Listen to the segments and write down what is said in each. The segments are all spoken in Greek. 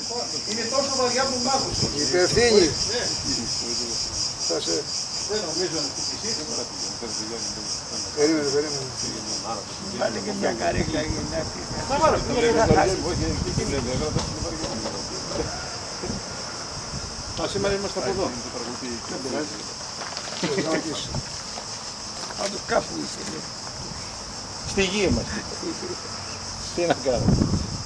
Είναι τόσο βαριά που μ' άκουσε. Υπευθύνη. Θα σε... Δεν νομίζω να χτυπήσει. Περίμενε. Βάλε και μια καρέκλα για να πει. Θα βάλω. Σήμερα είμαστε από εδώ. Δεν πειράζει. Από κάπου είσαι. Στη γη είμαστε. Τι να κάνουμε.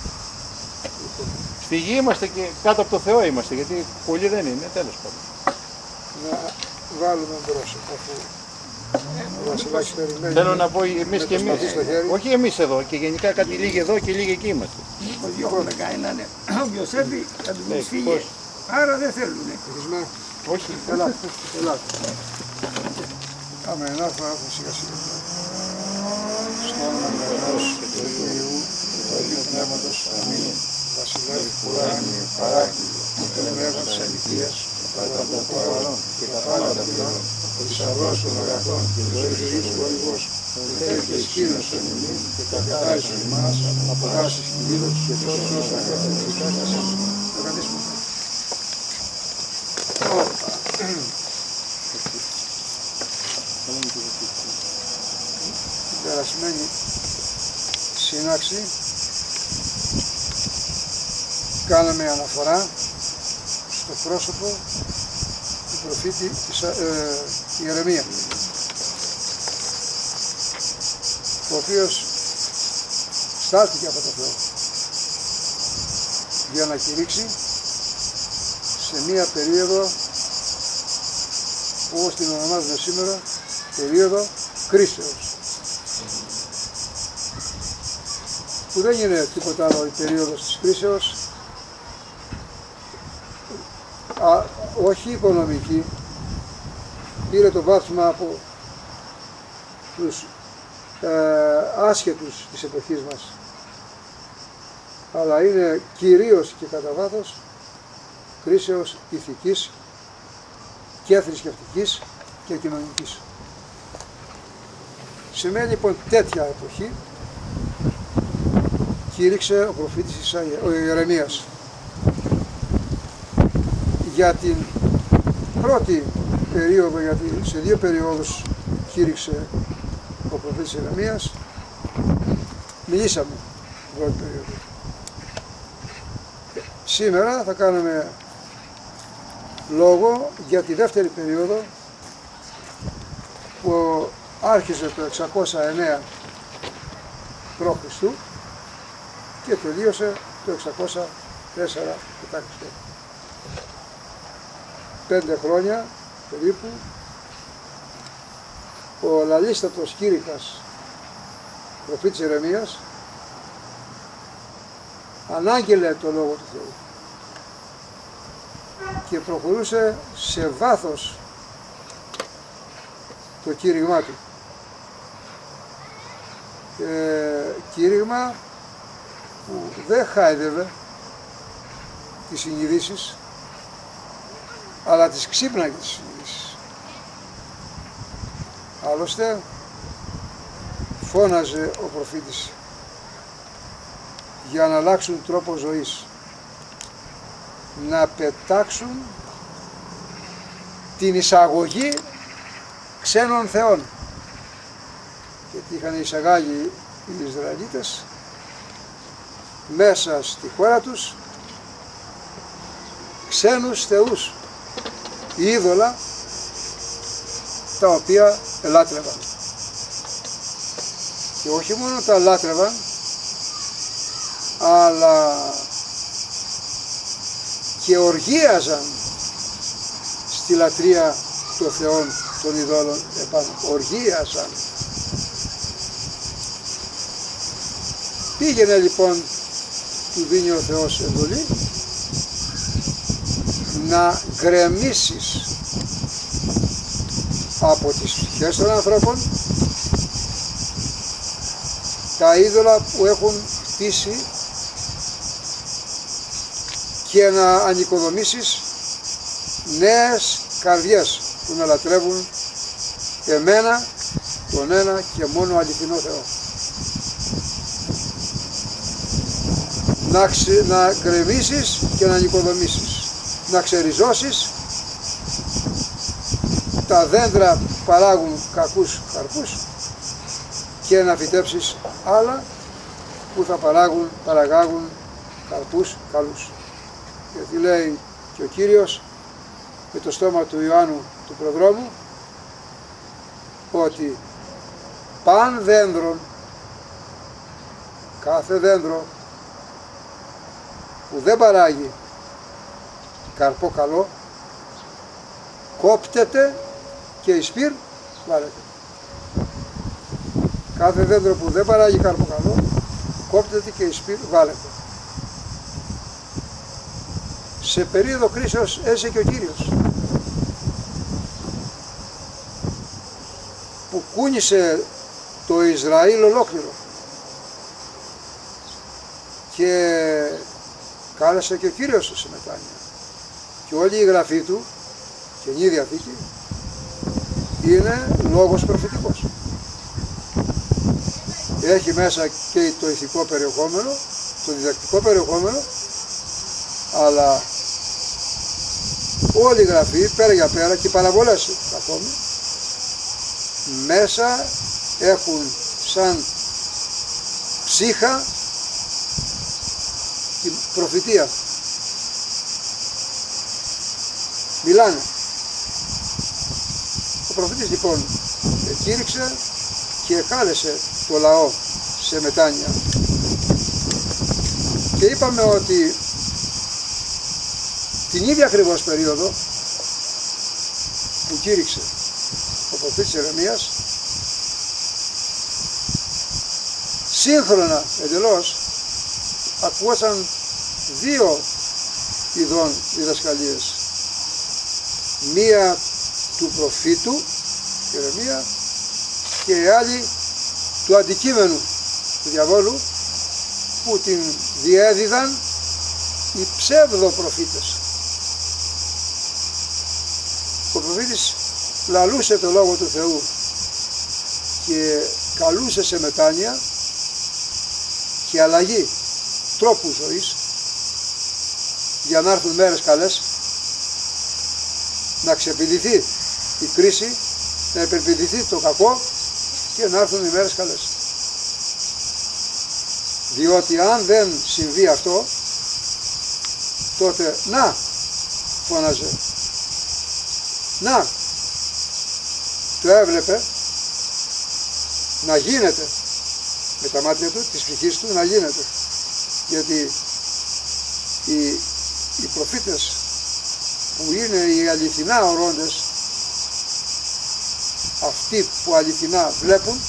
Στη γη είμαστε και κάτω από το Θεό είμαστε, γιατί πολλοί δεν είναι, τέλος πάντων. Να βάλουμε μπρος, αφού ο Βασιλάκης περιμένει. Θέλω να πω εμείς και εμείς, στο χέρι. όχι εμείς εδώ, και γενικά κάτι λίγοι εδώ και λίγοι εκεί είμαστε. Διώχνουμε κανέναν, όποιος έρθει θα του Ναι, φύγει. πώς. Άρα δεν θέλουνε. Ευτυχισμένα. Όχι. Ελάτε. Πάμε να έρθουμε σιγά σιγά. Στο όνομα του Πατρός και του Υιού και του Αγίου Πνεύματος. Αμήν. Βασιλεύει ουράνιε παράκτη, το πνεύμα της αληθείας, κατά το παρόν και τα πάντα πλέον, ο θησαυρός των αγαθών και της ζωής του ολιγός, ο τέτοιος Κύριος των ημών και καθάρισον ημάς, από δάσεις κυρίως και τόσος αγαθός. Το καθίσουμε. Την περασμένη σύναξη κάναμε αναφορά στο πρόσωπο του προφήτη Ιερεμία, ο οποίος στάθηκε από το Θεό για να κηρύξει σε μία περίοδο που όπως την ονομάζουμε σήμερα περίοδο κρίσεως, που δεν είναι τίποτα άλλο η περίοδος της κρίσεως, όχι οικονομική, πήρε το βάθμα από τους άσχετους της εποχής μας, αλλά είναι κυρίως και κατά βάθος κρίσεως ηθικής και θρησκευτικής και κοινωνικής. Σε μια λοιπόν τέτοια εποχή κήρυξε ο προφήτης ο Ιερεμίας για την πρώτη περίοδο, γιατί σε δύο περιόδους κήρυξε ο προφήτης Ιερεμίας. Μιλήσαμε την πρώτη περίοδο. Σήμερα θα κάνουμε λόγο για τη δεύτερη περίοδο που άρχισε το 609 π.Χ. και τελείωσε το 604 μετά Χριστό. 5 χρόνια περίπου ο λαλίστατος κήρυκας προφήτης Ιερεμίας ανάγγελε το Λόγο του Θεού και προχωρούσε σε βάθος το κήρυγμά του. Κήρυγμα που δεν χάιδευε τις συνειδήσεις, αλλά τις ξύπναγε τις συνειδήσεις. Άλλωστε φώναζε ο προφήτης για να αλλάξουν τρόπο ζωής, να πετάξουν την εισαγωγή ξένων θεών, γιατί είχαν εισαγάγει οι Ισραηλίτες μέσα στη χώρα τους ξένους θεούς, είδωλα τα οποία ελάτρευαν. Και όχι μόνο τα ελάτρευαν, αλλά και οργίαζαν στη λατρεία των θεών των ειδόλων επάνω. Οργίαζαν. Πήγαινε λοιπόν, του δίνει ο Θεός εντολή, να γκρεμίσεις από τις ψυχές των ανθρώπων τα είδωλα που έχουν χτίσει και να ανοικοδομήσεις νέες καρδιές που να λατρεύουν εμένα, τον ένα και μόνο αληθινό Θεό. να γκρεμίσεις και να νοικοδομήσεις, να ξεριζώσεις τα δέντρα που παράγουν κακούς καρπούς και να φυτέψεις άλλα που θα παραγάγουν καρπούς καλούς. Γιατί λέει και ο Κύριος με το στόμα του Ιωάννου του προδρόμου ότι παν δένδρον, κάθε δέντρο που δεν παράγει καρπό καλό κόπτεται και η σπήρ βάλετε. Κάθε δέντρο που δεν παράγει καρπό καλό κόπτεται και η σπήρ βάλετε. Σε περίοδο κρίσεως έζησε και ο Κύριος που κούνησε το Ισραήλ ολόκληρο και κάλεσε και ο Κύριος σε μετάνοια και όλη η γραφή του, Καινή Διαθήκη, είναι λόγος προφητικός. Έχει μέσα και το ηθικό περιεχόμενο, το διδακτικό περιεχόμενο, αλλά όλη η γραφή πέρα για πέρα και οι παραβολές ακόμη μέσα έχουν σαν ψύχα την προφητεία. Μιλάνε. Ο προφήτης λοιπόν κήρυξε και κάλεσε το λαό σε μετάνοια. Και είπαμε ότι την ίδια ακριβώς περίοδο που κήρυξε ο προφήτης Ιερεμίας, σύγχρονα εντελώς ακούγονταν δύο ειδών διδασκαλίες. Μία του προφήτου Ιερεμία και η άλλη του αντικείμενου του διαβόλου που την διέδιδαν οι ψεύδοπροφήτες. Ο προφήτης λαλούσε το Λόγο του Θεού και καλούσε σε μετάνοια και αλλαγή τρόπου ζωής για να έρθουν μέρες καλές, να ξεπηδηθεί η κρίση, να υπερπηδηθεί το κακό και να έρθουν οι μέρες καλές. Διότι αν δεν συμβεί αυτό, τότε να, φώναζε, να, το έβλεπε να γίνεται με τα μάτια του, της ψυχής του, να γίνεται. Γιατί οι προφήτες που είναι οι αληθινά ορώντες, αυτοί που αληθινά βλέπουν,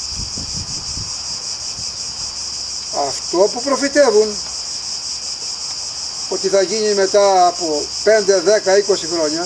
αυτό που προφητεύουν ότι θα γίνει μετά από 5, 10, 20 χρόνια,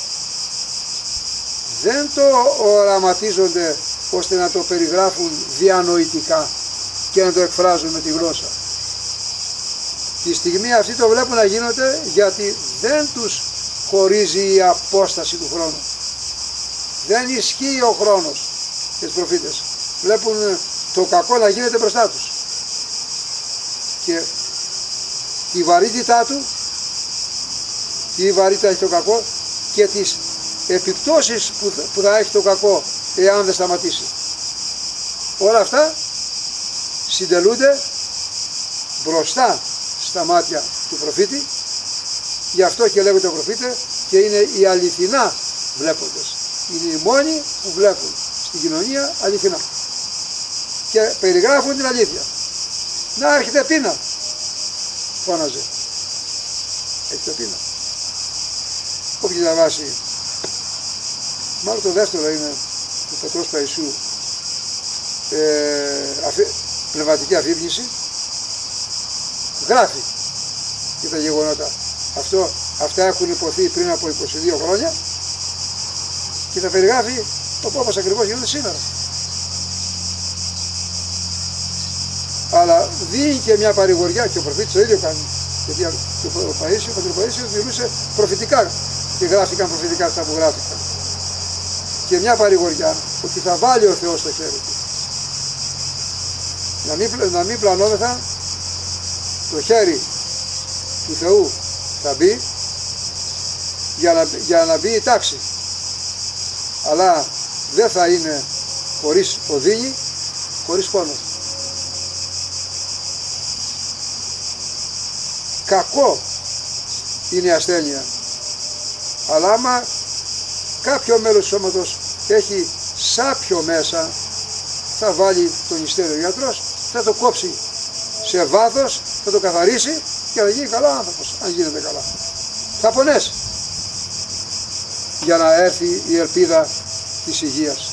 δεν το οραματίζονται ώστε να το περιγράφουν διανοητικά και να το εκφράζουν με τη γλώσσα. Τη στιγμή αυτή το βλέπουν να γίνονται γιατί δεν τους χωρίζει η απόσταση του χρόνου. Δεν ισχύει ο χρόνος για τους προφήτες. Βλέπουν το κακό να γίνεται μπροστά τους. Και τη βαρύτητά του, τι βαρύτητα έχει το κακό και τις επιπτώσεις που θα έχει το κακό εάν δεν σταματήσει. Όλα αυτά συντελούνται μπροστά στα μάτια του προφήτη, γι' αυτό και λέγονται προφήτε και είναι οι αληθινά βλέποντες. Είναι οι μόνοι που βλέπουν στην κοινωνία αληθινά και περιγράφουν την αλήθεια. Να έρχεται πείνα, φώναζε. Έρχεται πείνα. Όποιος διαβάσει, μάλλον το δεύτερο είναι του Πατρός Παϊσιού, πνευματική αφύπνιση, γράφει και τα γεγονότα. Αυτά έχουν υποθεί πριν από 22 χρόνια και τα περιγράφει όπως ακριβώς γίνονται σήμερα. Αλλά δίνει και μια παρηγοριά και ο προφήτης το ίδιο κάνει. Γιατί ο Πατροπαΐσιος μιλούσε προφητικά και γράφηκαν προφητικά αυτά που γράφηκαν. Και μια παρηγοριά ότι θα βάλει ο Θεός στο χέρι του. Να μην πλανόμεθα το χέρι του Θεού θα μπει για να μπει η τάξη. Αλλά δεν θα είναι χωρίς οδύνη, χωρίς πόνο. Κακό είναι η ασθένεια, αλλά άμα κάποιο μέλος του σώματος έχει σάπιο μέσα, θα βάλει τον ιστέριο γιατρός, θα το κόψει σε βάθος, θα το καθαρίσει και θα γίνει καλά άνθρωπος, αν γίνεται καλά. Θα πονέσει για να έρθει η ελπίδα της υγείας.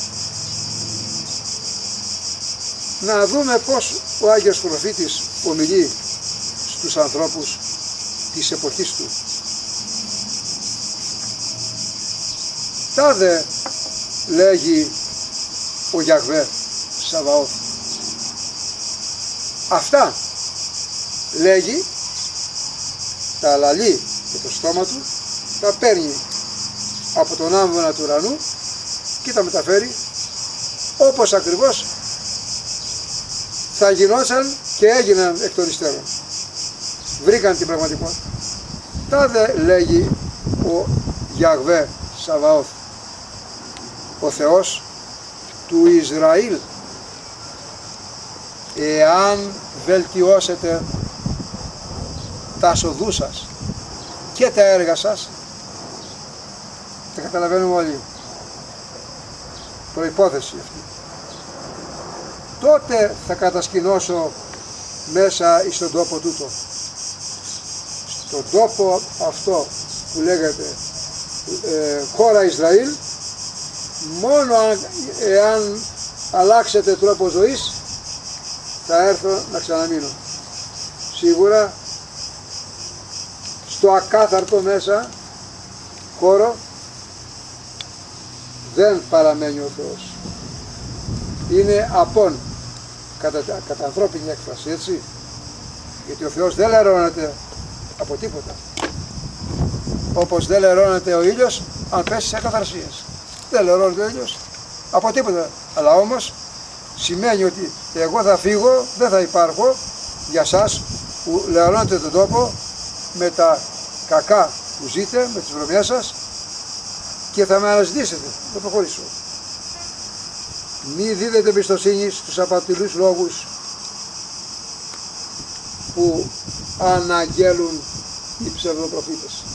Να δούμε πως ο Άγιος Προφήτης ομιλεί στους ανθρώπους της εποχής του. Τάδε λέγει ο Γιαχβέ Σαβαώθ. Αυτά λέγει, τα λαλεί με το στόμα του, τα παίρνει από τον άμβονα του ουρανού και τα μεταφέρει όπως ακριβώς θα γινόταν και έγιναν εκ των υστέρων. Βρήκαν την πραγματικότητα. Τάδε λέγει ο Γιαχβέ Σαβαώθ, ο Θεός του Ισραήλ, εάν βελτιώσετε τα σοδού σας και τα έργα σας, τα καταλαβαίνουμε όλοι, προϋπόθεση αυτή, τότε θα κατασκηνώσω μέσα στον τόπο τούτο. Στον τόπο αυτό που λέγεται χώρα Ισραήλ, μόνο εάν αλλάξετε τρόπο ζωής θα έρθω να ξαναμείνω. Σίγουρα στο ακάθαρτο μέσα χώρο δεν παραμένει ο Θεός. Είναι απόν, κατά ανθρώπινη έκφραση, έτσι. Γιατί ο Θεός δεν λερώνεται από τίποτα. Όπως δεν λερώνεται ο ήλιος αν πέσει σε ακαθαρσίες. Δεν λερώνεται ο ήλιος από τίποτα. Αλλά όμως σημαίνει ότι εγώ θα φύγω, δεν θα υπάρχω για σας που λερώνετε τον τόπο με τα κακά που ζείτε, με τις βρωμιές σας, και θα με αναζητήσετε. Θα προχωρήσω. Μη δίδετε εμπιστοσύνη στους απατηλούς λόγους που αναγγέλουν οι ψευδοπροφήτες.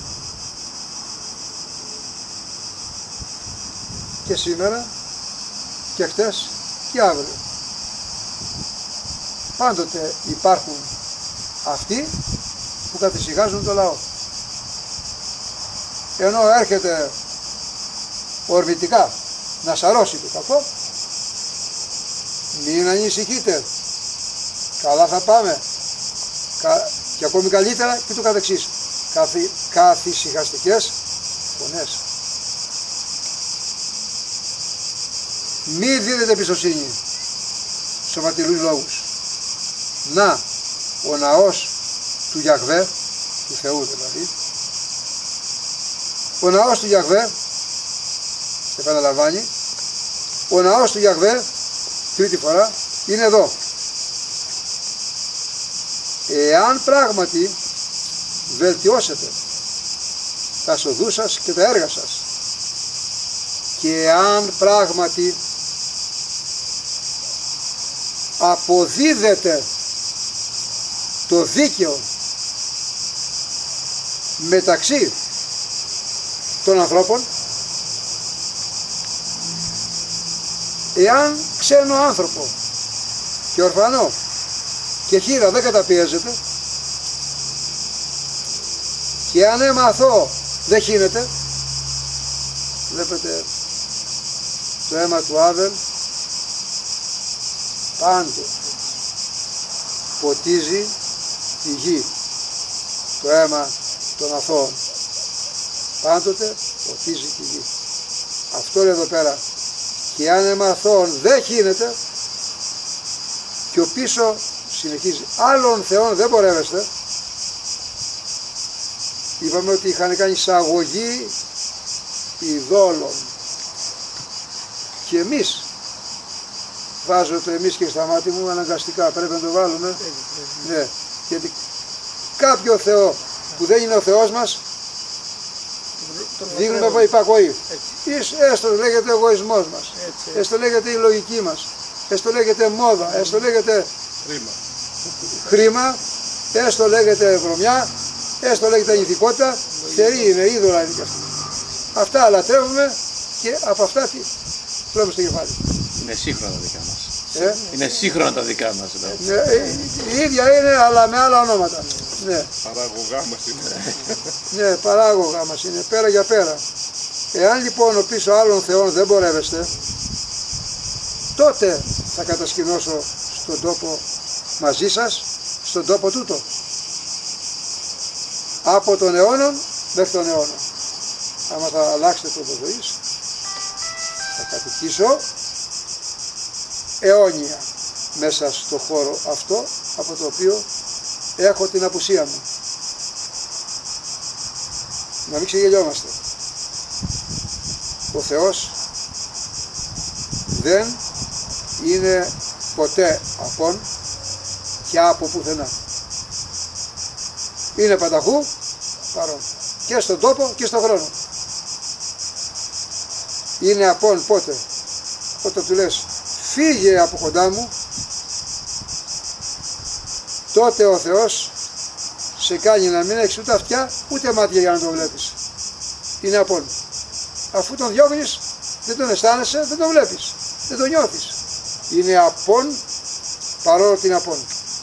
Και σήμερα και χτες και αύριο πάντοτε υπάρχουν αυτοί που καθησυχάζουν το λαό, ενώ έρχεται ορμητικά να σαρώσει το κακό. Μην ανησυχείτε, καλά θα πάμε και ακόμη καλύτερα και το καθεξής. Καθησυχαστικές φωνές. Μη δίδετε εμπιστοσύνη στους απατηλούς λόγους. Να, ο ναός του Γιαχβέ, του Θεού δηλαδή, ο ναός του Γιαχβέ, επαναλαμβάνει, ο ναός του Γιαχβέ, τρίτη φορά, είναι εδώ. Εάν πράγματι βελτιώσετε τα σοδού σας και τα έργα σας, και αν πράγματι αποδίδετε το δίκαιο μεταξύ των ανθρώπων, εάν ξένο άνθρωπο και ορφανό και χήρα δεν καταπιέζεται, και αν έμαθω δεν χύνεται, βλέπετε το αίμα του Άβελ πάντοτε ποτίζει τη γη, το αίμα των αθώων πάντοτε ποτίζει τη γη. Αυτό είναι εδώ πέρα. Και αν αίμα αθώων δεν χύνεται, και ο πίσω συνεχίζει, άλλων θεών δεν πορεύεστε. Είπαμε ότι είχαν κάνει εισαγωγή ειδόλων. Και εμείς, βάζω το εμείς και στα μάτια μου αναγκαστικά, πρέπει να το βάλουμε. Ναι, γιατί κάποιο Θεό που δεν είναι ο Θεός μας, δείχνουμε υπακοή. Έστω λέγεται ο εγωισμός μας, έστω λέγεται η λογική μας, έστω λέγεται μόδα, έστω λέγεται χρήμα, έστω λέγεται βρωμιά, έστω λέγεται ηθικότητα, θερή είναι, είδωλα είναι και αυτά. Αυτά λατρεύουμε και από αυτά τι τρώμε στο κεφάλι. Είναι σύγχρονα τα δικά μας. Είναι σύγχρονα τα δικά μας. Ναι, η ίδια είναι αλλά με άλλα ονόματα. Ναι. Παράγωγά μας είναι. Ναι, παράγωγά μας είναι, πέρα για πέρα. Εάν λοιπόν πίσω άλλων θεών δεν πορεύεστε, τότε θα κατασκηνώσω στον τόπο μαζί σας, στον τόπο τούτο. Από τον αιώνων μέχρι τον αιώνα. Άμα θα αλλάξετε τρόπο ζωής, θα κατοικήσω αιώνια μέσα στο χώρο αυτό από το οποίο έχω την απουσία μου. Να μην ξεγελιόμαστε. Ο Θεός δεν είναι ποτέ απόν και από πουθενά. Είναι πανταχού παρόν. Και στον τόπο και στον χρόνο. Είναι απόν πότε? Όταν του λες φύγε από κοντά μου, τότε ο Θεός σε κάνει να μην έχεις ούτε αυτιά ούτε μάτια για να τον βλέπεις. Είναι απόν. Αφού τον διώχνεις, δεν τον αισθάνεσαι, δεν τον βλέπεις, δεν τον νιώθεις. Είναι απόν παρόλο την απόν.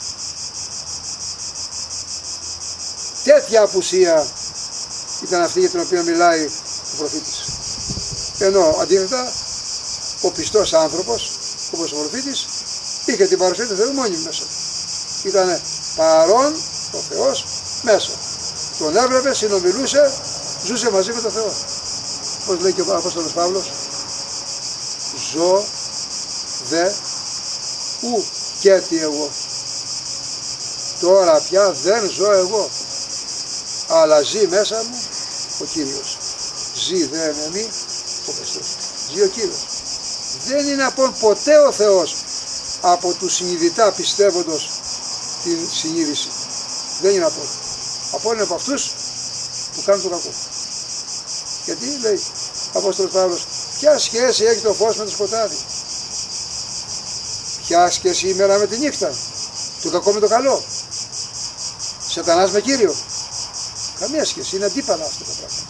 Τέτοια απουσία ήταν αυτή για την οποία μιλάει ο προφήτης. Ενώ αντίθετα ο πιστός άνθρωπος, όπως ο προφήτης, είχε την παρουσία του Θεού μόνιμη μέσα. Ήταν παρόν ο Θεός μέσα. Τον έβλεπε, συνομιλούσε, ζούσε μαζί με τον Θεό. Πώς λέει και ο Απόστολος Παύλος, ζω δε ου και τι εγώ. Τώρα πια δεν ζω εγώ, αλλά ζει μέσα μου ο Κύριος. Ζει δε εν εμεί ο Χριστός. Ζει ο Κύριος. Δεν είναι από ποτέ ο Θεός από τους συνειδητά πιστεύοντος την συνείδηση. Δεν είναι από. Από είναι από αυτούς που κάνουν το κακό. Γιατί λέει ο Απόστολος Παύλος, ποια σχέση έχει το φως με το σκοτάδι? Ποια σχέση η μέρα με τη νύχτα? Το κακό με το καλό? Σατανάς με Κύριο? Καμία σχέση, είναι αντίπαλα αυτά τα πράγματα.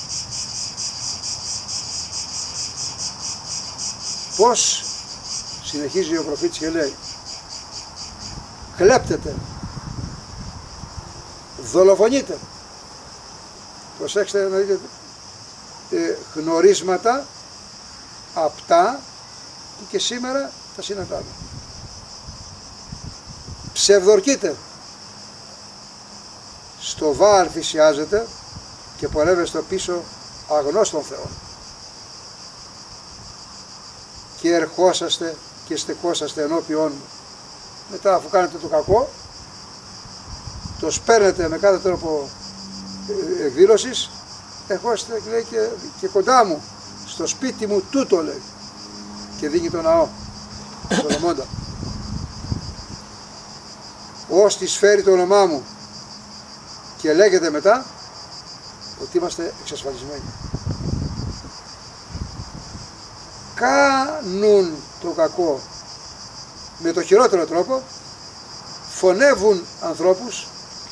Πώς συνεχίζει ο προφήτης και λέει, κλέπτετε, δολοφονείτε. Προσέξτε να δείτε γνωρίσματα απτά που και σήμερα τα συναντάμε. Ψευδορκείτε, στο Βαάλ θυσιάζετε και πορεύεστε πίσω αγνώστων θεών. Και ερχόσαστε και στεκόσαστε ενώπιόν μου. Μετά αφού κάνετε το κακό, το σπέρνετε με κάθε τρόπο εκδήλωσης, ερχόσαστε λέει, και κοντά μου, στο σπίτι μου τούτο λέει, και δίνει το ναό, Σολομώντα. Ως τη σφαίρει το όνομά μου και λέγεται μετά ότι είμαστε εξασφαλισμένοι. Κάνουν το κακό με το χειρότερο τρόπο, φωνεύουν ανθρώπους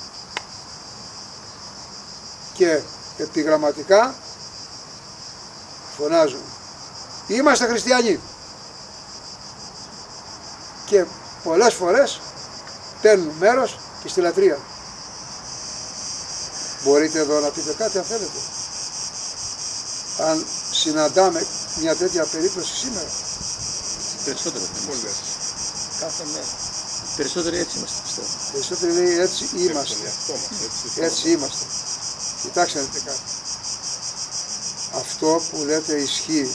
και επιγραμματικά φωνάζουν είμαστε χριστιανοί, και πολλές φορές παίρνουν μέρος και στη λατρεία. Μπορείτε εδώ να πείτε κάτι αν θέλετε, αν συναντάμε μια τέτοια περίπτωση σήμερα? Περισσότερο. Κάθε μέρα. Περισσότεροι έτσι είμαστε, πιστεύω. Περισσότεροι λέει έτσι είμαστε. Έτσι είμαστε. Κοιτάξτε να δείτε κάτι. Αυτό που λέτε ισχύει.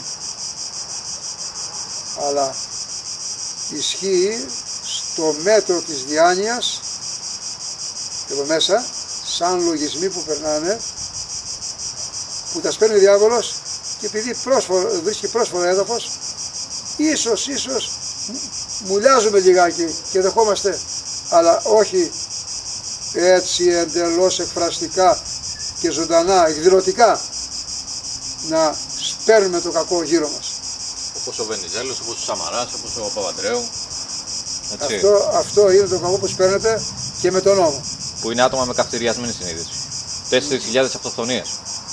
Αλλά ισχύει στο μέτρο της διάνοιας, εδώ μέσα, σαν λογισμοί που περνάνε, που τα σπέρνει ο διάβολος και επειδή βρίσκει πρόσφορο έδαφος, ίσως μουλιάζουμε λιγάκι και δεχόμαστε, αλλά όχι έτσι εντελώς εκφραστικά και ζωντανά, εκδηλωτικά, να σπέρνουμε το κακό γύρω μας. Όπως ο Βενιζέλος, όπως ο Σαμαράς, όπως ο Παπαντρέου. Αυτό είναι το κακό που σπέρνεται και με τον νόμο. Που είναι άτομα με καυτηριασμένη συνείδηση. 4.000 αυτοκτονίες.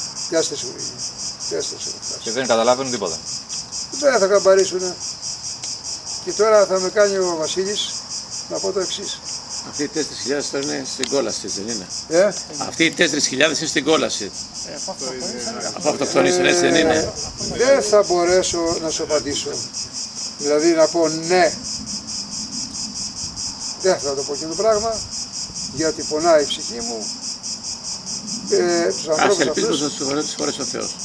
Και δεν καταλάβαινουν τίποτα. Δεν θα καμπαρίσουνε. Και τώρα θα με κάνει ο Βασίλης να πω το εξής. Αυτοί οι 4.000 τώρα είναι στην κόλαση, δεν είναι? Αυτοί οι 4.000 είναι στην κόλαση. Από αυτοκτονίες, έτσι δεν είναι? Δεν θα μπορέσω να σου απαντήσω. Δηλαδή να πω ναι. Δεν θα το πω και το πράγμα, γιατί πονάει η ψυχή μου. Ας ελπίζουμε να τους χωρέσει ο Θεός.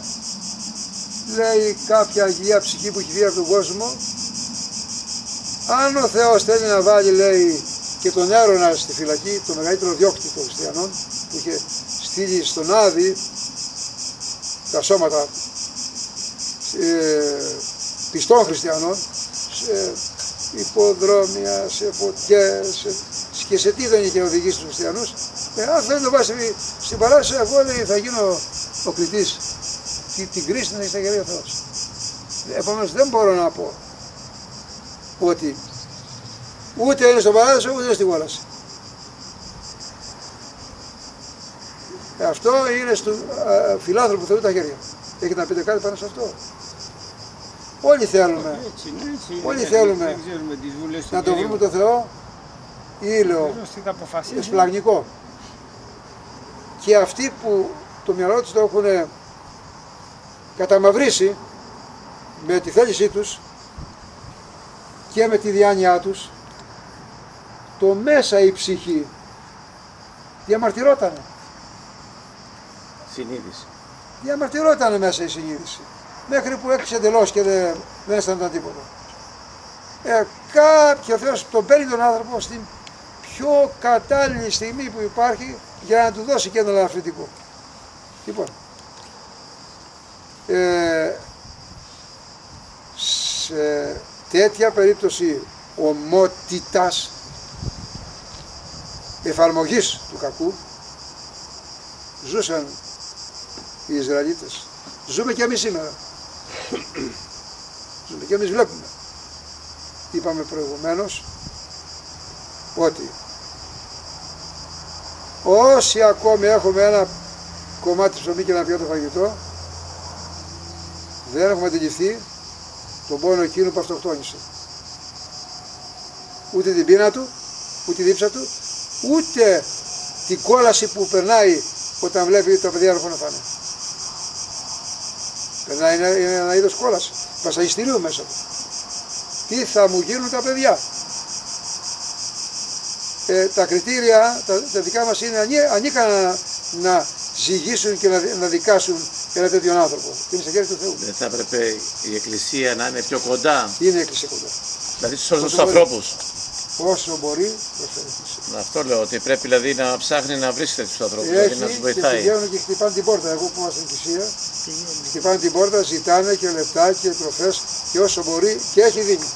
Λέει κάποια αγία ψυχή που έχει βγει από τον κόσμο, αν ο Θεός θέλει να βάλει, λέει, και τον Έρωνα στη φυλακή, το μεγαλύτερο διώκτη των χριστιανών, που είχε στείλει στον Άδη τα σώματα πιστών χριστιανών, σε υποδρόμια, σε φωτιές, και σε τι δεν είχε οδηγήσει τους χριστιανούς. Αν θέλει να το πάει στην παράσταση, εγώ, λέει, θα γίνω ο κριτής. Την κρίση την έχει στα χέρια ο Θεός. Επομένως δεν μπορώ να πω ότι ούτε είναι στον παράδεισο ούτε είναι στην κόλαση. Αυτό είναι στο φιλάνθρωπο Θεού τα χέρια. Έχετε να πείτε κάτι πάνω σε αυτό? Όλοι θέλουμε, να το βρούμε το Θεό ήλιο, εσπλαγνικό. Και αυτοί που το μυαλό τους το έχουν καταμαυρίσει με τη θέλησή τους και με τη διάνοιά τους, το μέσα η ψυχή διαμαρτυρότανε. Συνείδηση. Διαμαρτυρότανε μέσα η συνείδηση. Μέχρι που έκλεισε εντελώς και δεν αισθανόταν τίποτα. Ο Θεός τον παίρνει τον άνθρωπο στην πιο κατάλληλη στιγμή που υπάρχει για να του δώσει και ένα ελαφρυντικό. Λοιπόν, σε τέτοια περίπτωση ομότητας εφαρμογής του κακού ζούσαν οι Ισραηλίτες. Ζούμε και εμείς σήμερα. Ζούμε και εμείς, βλέπουμε. Είπαμε προηγουμένως ότι όσοι ακόμη έχουμε ένα κομμάτι ψωμί και ένα πιάτο φαγητό, δεν έχουμε αντιληφθεί τον πόνο εκείνου που αυτοκτόνησε. Ούτε την πείνα του, ούτε τη δίψα του, ούτε την κόλαση που περνάει όταν βλέπει τα παιδιά να φάνε. Περνάει ένα είδος κόλαση, βασανιστηρίου μέσα του. Τι θα μου γίνουν τα παιδιά? Τα κριτήρια, τα δικά μας είναι ανίκανα να ζυγίσουν και να δικάσουν ένα τέτοιον άνθρωπο. Είναι στα χέρια του Θεού. Δεν θα έπρεπε η Εκκλησία να είναι πιο κοντά? Είναι η Εκκλησία κοντά. Δηλαδή στους όλους τους ανθρώπους. Όσο μπορεί, προσφέρει. Αυτό λέω, ότι πρέπει δηλαδή να ψάχνει να βρίσκεται τους ανθρώπους, δηλαδή να τους βοηθάει. Και πηγαίνουν και χτυπάνε την πόρτα. Εγώ που είμαστε στην Εκκλησία, χτυπάνε την πόρτα, ζητάνε και λεπτά και τροφές και όσο μπορεί και έχει δίνει.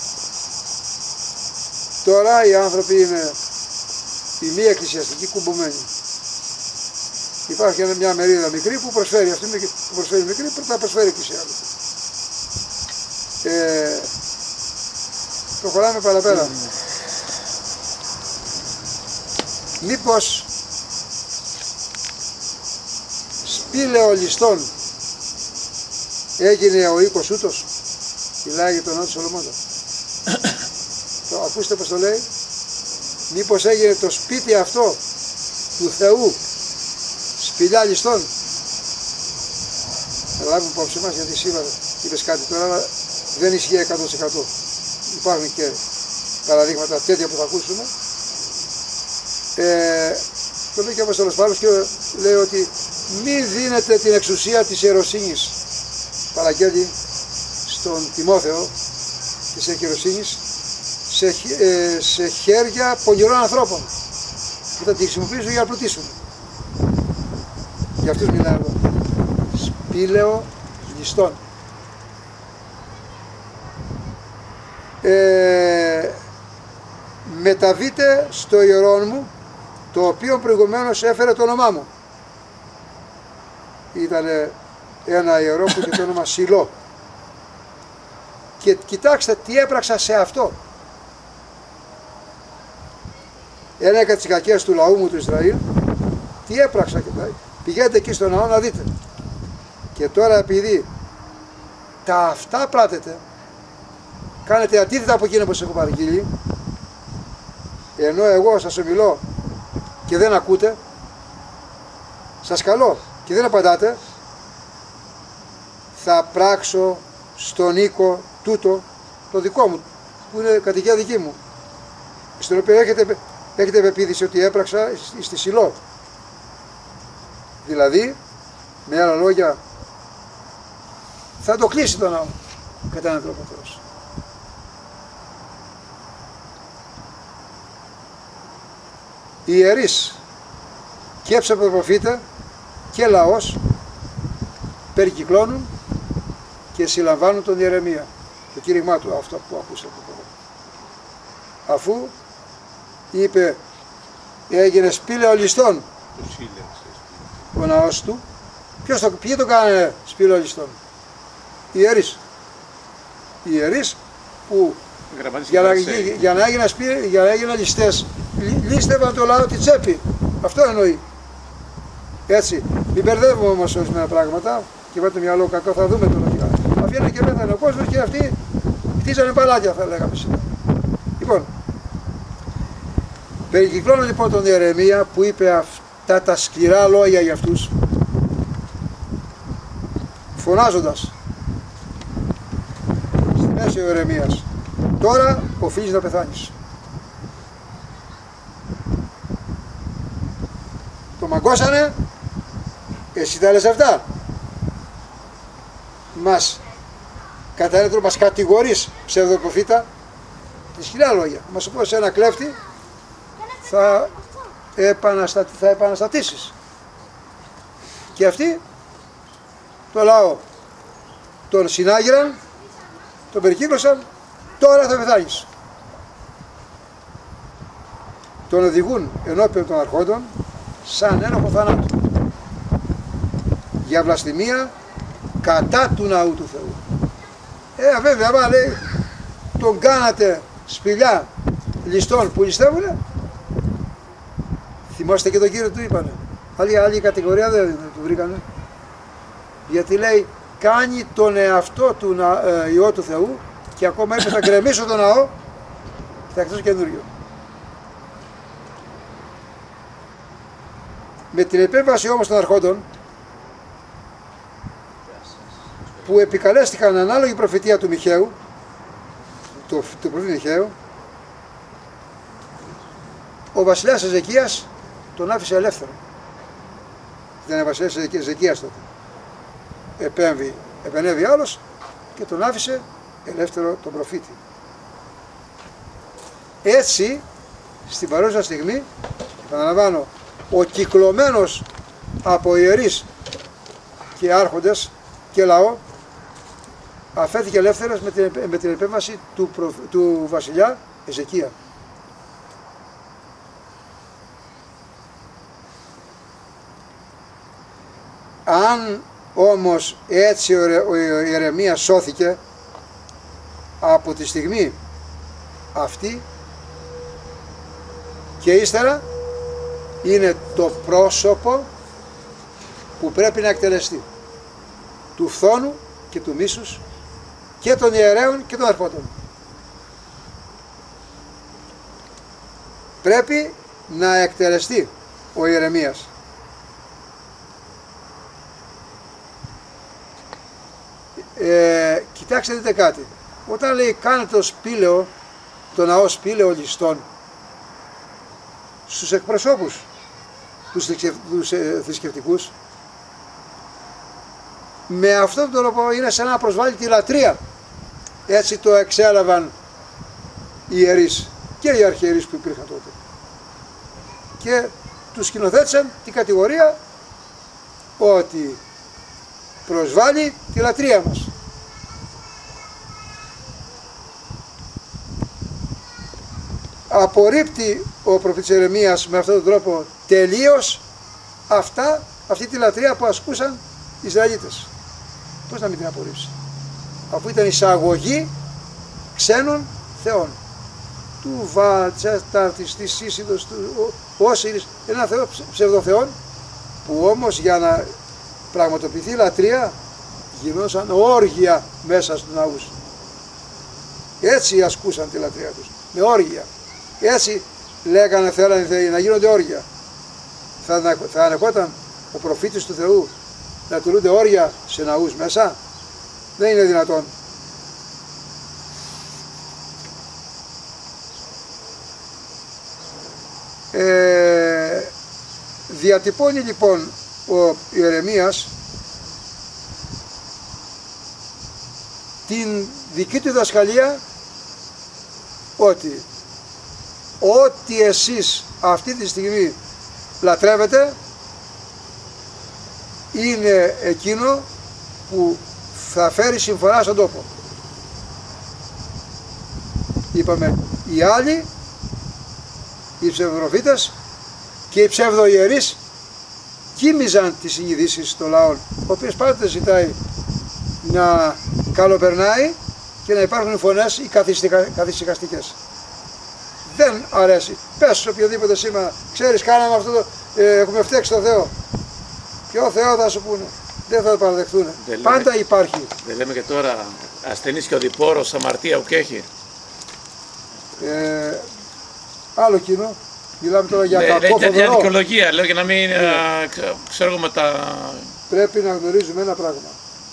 Τώρα οι άνθρωποι είναι οι μη εκκλησιαστικοί κουμπωμένοι. Υπάρχει μια μερίδα μικρή που προσφέρει. Αυτή που προσφέρει μικρή πρέπει να προσφέρει η Εκκλησία. Προχωράμε παραπέρα. Μήπως σπήλαιο ληστών έγινε ο οίκος ούτος? Μιλάει για τον Νότο Σολομώντα. Ακούστε πως το λέει. Μήπως έγινε το σπίτι αυτό του Θεού σπηλιά ληστών? Θα λάβουμε υπόψη μας, γιατί σήμερα είπες κάτι τώρα, αλλά δεν ισχύει 100%. Υπάρχουν και παραδείγματα τέτοια που θα ακούσουμε. Το λέει και ο Απόστολος Παύλος και λέει ότι μη δίνετε την εξουσία της ιεροσύνης, παραγγέλει στον Τιμόθεο, της ιεροσύνης, σε χέρια πονηρών ανθρώπων που θα τη χρησιμοποιήσουν για να πλουτίσουν. Για αυτούς μιλάμε εδώ. Σπήλαιο ληστών. Μεταβείτε στο ιερόν μου το οποίο προηγουμένως έφερε το όνομά μου. Ήταν ένα ιερό που είχε το όνομα Σιλό. Και κοιτάξτε τι έπραξα σε αυτό. Ένεκα τις κακές του λαού μου του Ισραήλ. Τι έπραξα, πηγαίνετε εκεί στο ναό να δείτε. Και τώρα επειδή τα αυτά πράτετε, κάνετε αντίθετα από εκείνο που σας έχω παραγγείλει, ενώ εγώ σας ομιλώ και δεν ακούτε, σας καλώ και δεν απαντάτε, θα πράξω στον οίκο τούτο, το δικό μου, που είναι κατοικία δική μου, στον οποίο έχετε πεποίθηση ότι έπραξα στη Σιλό. Δηλαδή, με άλλα λόγια, θα το κλείσει το ναό κατά έναν τρόπο Θεός. Οι ιερείς και ψευδοπροφήτε και λαός περικυκλώνουν και συλλαμβάνουν τον Ιερεμία, το κήρυγμά του, αυτό που ακούσατε. Αφού είπε έγινε σπήλαιο ληστών ο ναός του, ποιοι το κάνανε σπήλαιο ληστών? Οι ιερείς. Οι ιερείς που για να έγιναν ληστές, λίστευαν το λαό τη τσέπη. Αυτό εννοεί. Έτσι. Μην μπερδεύουμε όμως ορισμένα πράγματα και με το μυαλό κακό θα δούμε τώρα. Αφήνει και πέθανε ο κόσμος και αυτοί χτίζανε παλάτια, θα λέγαμε σήμερα. Λοιπόν, περικυκλώνω λοιπόν τον Ιερεμία που είπε αυτά τα σκληρά λόγια για αυτούς, φωνάζοντας στη μέση ο Ιερεμίας, τώρα οφείλεις να πεθάνεις. Το μαγκώσανε, εσύ τα λες αυτά. Κατά έναν τρόπο μας κατηγορείς ψευδοπροφήτα, τη σκληρά λόγια. Μας σου πω σε ένα κλέφτη θα επαναστατήσεις. Και αυτοί το λαό τον συνάγυραν, τον περικύκλωσαν, τώρα θα πεθάνεις. Τον οδηγούν ενώπιον των αρχόντων σαν ένοχο θανάτου για βλασφημία κατά του ναού του Θεού. Βέβαια, άμα λέει τον κάνατε σπηλιά ληστών που ληστεύουνε, θυμάστε και τον Κύριο του είπανε, άλλη κατηγορία δεν του βρήκανε, γιατί λέει κάνει τον εαυτό του Υιό του Θεού και ακόμα είπε θα γκρεμίσω τον ναό, θα χτίσω καινούριο. Με την επέμβαση όμως των αρχόντων που επικαλέστηκαν ανάλογη προφητεία του Μιχαίου, του προφήτη Μιχαίου, ο βασιλιάς Εζεκίας τον άφησε ελεύθερο. Ήταν βασιλιάς Εζεκίας τότε. Επενέβη άλλος και τον άφησε ελεύθερο τον προφήτη. Έτσι, στην παρούσα στιγμή, επαναλαμβάνω, ο κυκλωμένος από ιερείς και άρχοντες και λαό αφέθηκε ελεύθερος με την επέμβαση του βασιλιά Εζεκία. Αν όμως έτσι ο Ιερεμίας σώθηκε από τη στιγμή αυτή και ύστερα είναι το πρόσωπο που πρέπει να εκτελεστεί του φθόνου και του μίσους και των ιερέων και των αρχόντων. Πρέπει να εκτελεστεί ο Ιερεμίας. Κοιτάξτε, δείτε κάτι. Όταν λέει κάνετε το σπήλαιο, το ναό σπήλαιο ληστών, στους εκπροσώπους τους θρησκευτικούς, με αυτόν τον τρόπο είναι σαν να προσβάλλει τη λατρεία. Έτσι το εξέλαβαν οι ιερείς και οι αρχιερείς που υπήρχαν τότε. Και τους σκηνοθέτησαν την κατηγορία ότι προσβάλλει τη λατρεία μας. απορρίπτει ο προφήτης Ιερεμίας με αυτόν τον τρόπο τελείως αυτή τη λατρεία που ασκούσαν οι Ισραηλίτες. Πώς να μην την απορρίψει, αφού ήταν εισαγωγή ξένων θεών, του Βαάλ, της Αστάρτης, της Ίσιδος, του Όσιρης, ένα θεό ψευδοθεών, που όμως για να πραγματοποιηθεί η λατρεία γινόταν όργια μέσα στους ναούς. Έτσι ασκούσαν τη λατρεία τους, με όργια. Έτσι λέγανε, θέλανε θεοί να γίνονται όργια. Θα ανεχόταν ο προφήτης του Θεού να τηρούνται όργια σε ναούς μέσα? Δεν είναι δυνατόν. Διατυπώνει λοιπόν ο Ιερεμίας την δική του διδασκαλία, ότι ό,τι εσείς αυτή τη στιγμή λατρεύετε είναι εκείνο που θα φέρει συμφορά στον τόπο. Είπαμε, οι άλλοι, οι ψευδοπροφήτες και οι ψευδοϊερείς κοίμιζαν τις συνειδήσεις των λαών, ο οποίος πάντα ζητάει να καλοπερνάει και να υπάρχουν φωνές οι καθησυχαστικές. Δεν αρέσει. Πες σε οποιοδήποτε σήμερα, ξέρεις, κάναμε αυτό το, έχουμε φταίξει τον Θεό. Ποιο Θεό θα σου πούνε? Δεν θα το παραδεχτούν. Πάντα υπάρχει. Δεν λέμε και τώρα ασθενής και οδηπόρος, αμαρτία ουκ έχει. Άλλο κοινό. Μιλάμε τώρα για κακό φοβερό. Για δικαιολογία, λέω, για να μην ξέρω με τα... Πρέπει να γνωρίζουμε ένα πράγμα.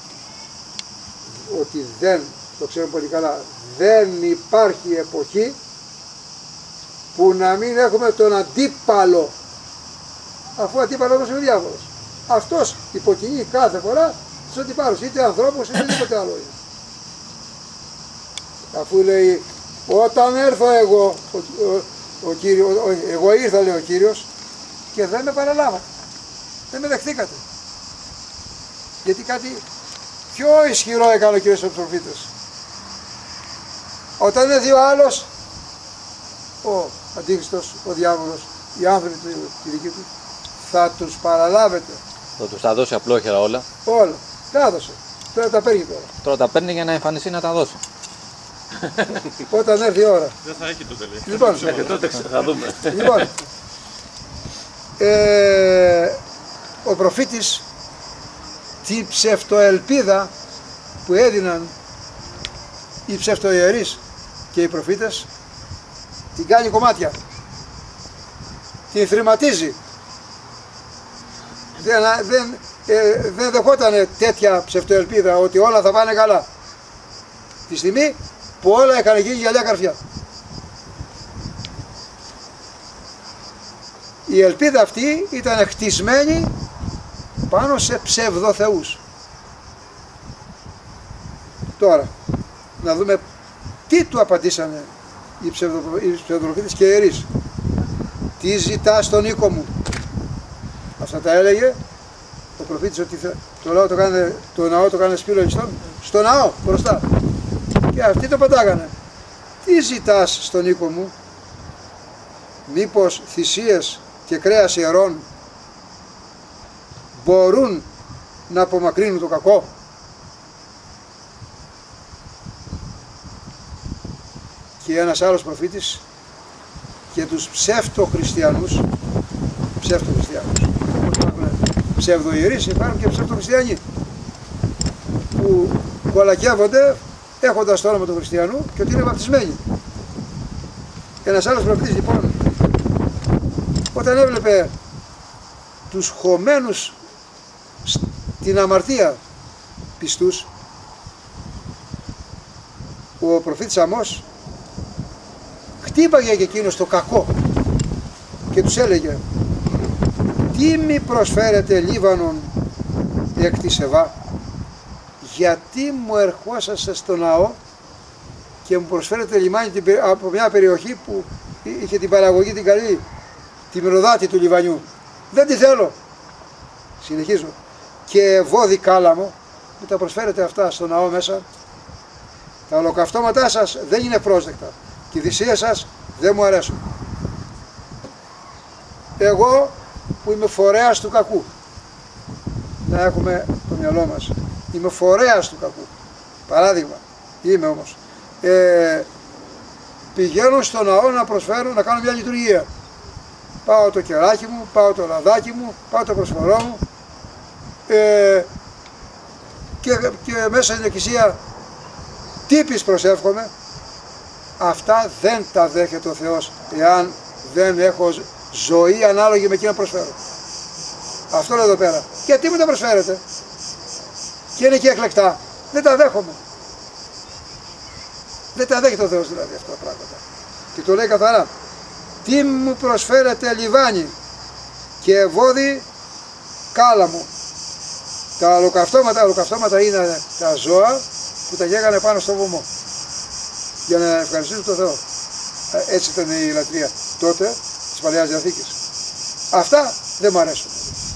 Ότι δεν, το ξέρουμε πολύ καλά, δεν υπάρχει εποχή που να μην έχουμε τον αντίπαλο. Αφού ο αντίπαλος είναι διάβολος. Αυτός υποκινεί κάθε φορά τους αντιπάλους, είτε ανθρώπους είτε οτιδήποτε άλλο είναι. Αφού λέει, όταν έρθω εγώ, εγώ ήρθα, λέει ο Κύριος, και δεν με παραλάβατε, δεν με δεχτήκατε. Γιατί κάτι πιο ισχυρό έκανε ο Κύριος στους προφήτες. Όταν είναι δύο άλλος, ο αντίχριστος, ο διάβολος, οι άνθρωποι τη δική του, θα τους παραλάβετε. Θα τους τα δώσει απλόχερα όλα. Όλα. Τα έδωσε. Τώρα τα παίρνει τώρα. Τώρα τα παίρνει για να εμφανιστεί να τα δώσει. Όταν έρθει η ώρα. Δεν θα έχει το τελείως. Λοιπόν, τότε θα δούμε. Λοιπόν, ο προφήτης την ψευτοελπίδα που έδιναν οι ψευτοϊερείς και οι προφήτες την κάνει κομμάτια, την θρηματίζει. Δεν δεχόταν τέτοια ψευτοελπίδα ότι όλα θα πάνε καλά τη στιγμή που όλα έκανε γίνει γυαλιά καρφιά. Η ελπίδα αυτή ήταν χτισμένη πάνω σε ψευδοθεούς. Τώρα, να δούμε τι του απαντήσανε οι ψευδοπροφήτες και οι ιερείς. Τι ζητά στον οίκο μου? Αυτά τα έλεγε ο προφήτης, ότι το ναό το κάνει σπήλο στο ναό μπροστά. Και αυτοί το πετάγανε. Τι ζητάς στον οίκο μου? Μήπως θυσίες και κρέας ιερών μπορούν να απομακρύνουν το κακό? Και ένας άλλος προφήτης και τους ψευτοχριστιανούς, ψευδοϊερείς υπάρχουν και ψευτοχριστιανοί που κολακεύονται έχοντας το όνομα του χριστιανού και ότι είναι βαπτισμένοι. Ένας άλλος προφήτης λοιπόν, όταν έβλεπε τους χωμένους στην αμαρτία πιστούς, ο προφήτης Αμώς χτύπαγε και εκείνος το κακό και τους έλεγε, τι μη προσφέρετε Λίβανον εκ της Εβά? Γιατί μου ερχόσαστε στο ναό και μου προσφέρετε λιμάνι από μια περιοχή που είχε την παραγωγή την καλή, τη μυρωδάτη του λιβανιού? Δεν τη θέλω. Συνεχίζω. Και βόδι κάλαμο, μου τα προσφέρετε αυτά στο ναό μέσα? Τα ολοκαυτώματά σας δεν είναι πρόσδεκτα και οι θυσίες σας Δεν μου αρέσουν. Εγώ που είμαι φορέας του κακού, να έχουμε το μυαλό μας, είμαι φορέας του κακού. Παράδειγμα, είμαι όμως. Πηγαίνω στο ναό να προσφέρω, να κάνω μια λειτουργία. Πάω το κεράκι μου, πάω το λαδάκι μου, πάω το προσφορό μου και μέσα στην εκκλησία τύπης προσεύχομαι. Αυτά δεν τα δέχεται ο Θεός εάν δεν έχω ζωή ανάλογη με εκείνα που προσφέρω. Αυτό είναι εδώ πέρα. Γιατί μου τα προσφέρετε και είναι και εκλεκτά. Δεν τα δέχομαι. Δεν τα δέχεται ο Θεός δηλαδή αυτά τα πράγματα. Και το λέει καθαρά. Τι μου προσφέρετε λιβάνι και βόδι κάλαμο. Τα ολοκαυτώματα είναι τα ζώα που τα γέγανε πάνω στο βωμό για να ευχαριστήσουν τον Θεό. Έτσι ήταν η λατρεία τότε της Παλαιάς Διαθήκης. Αυτά δεν μου αρέσουν.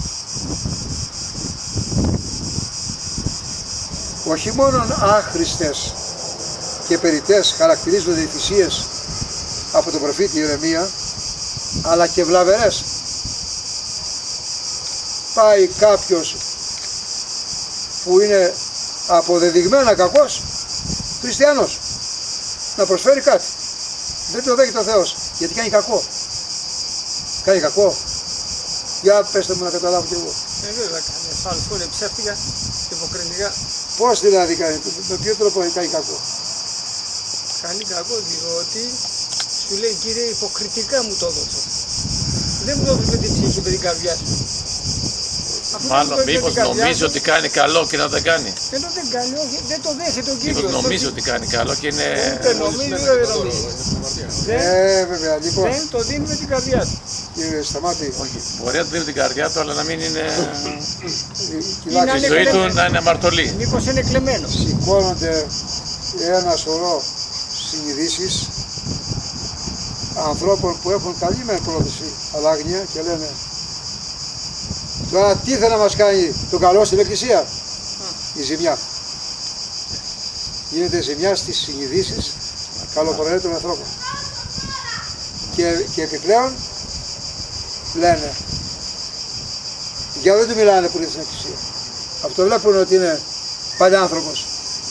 Όχι μόνο άχρηστες και περιττές χαρακτηρίζονται οι θυσίες από τον προφήτη Ιερεμία, αλλά και βλαβερές. Πάει κάποιος που είναι αποδεδειγμένα κακός χριστιανός να προσφέρει κάτι. Δεν το δέχεται ο Θεός, γιατί κάνει κακό. Κάνει κακό. Για πέστε μου να καταλάβω κι εγώ. Βέβαια κάνει ασφάλιστο, είναι ψεύτικα, υποκριτικά. Πώς δηλαδή κάνει, με ποιο τρόπο κάνει κακό? Κάνει κακό διότι σου λέει Κύριε υποκριτικά μου το έδωσε. Δεν μου το έδωσε με την ψυχή, με την καρδιά σου. Μάλλον μήπως νομίζει ότι κάνει καλό και να δεν κάνει. Ενώ δεν κάνει, όχι, δεν το δέχεται ο Κύριος. Μήπως νομίζει ότι κάνει καλό και είναι... Ούτε νομίζει, δεν νομίζει. Βέβαια, λοιπόν. Δεν το δίνει με την καρδιά του. Κύριε Σταμάτη. Όχι, μπορεί να του δίνει την καρδιά του, αλλά να μην είναι... Η ζωή του να είναι αμαρτωλή. Μήπως είναι κλεμμένο. Σηκώνονται ένα σωρό συνειδήσεις ανθρώπων που έχουν καλή με πρόθεση, αλλά άγνοια, και λένε τώρα τι θέλει να μας κάνει το καλό στην Εκκλησία? Η ζημιά. Γίνεται ζημιά στις συνειδήσεις καλοπορνές των ανθρώπων. Και επιπλέον λένε, για δεν του μιλάνε που είναι στην Εκκλησία. Αυτό βλέπουν ότι είναι παλιάνθρωπος.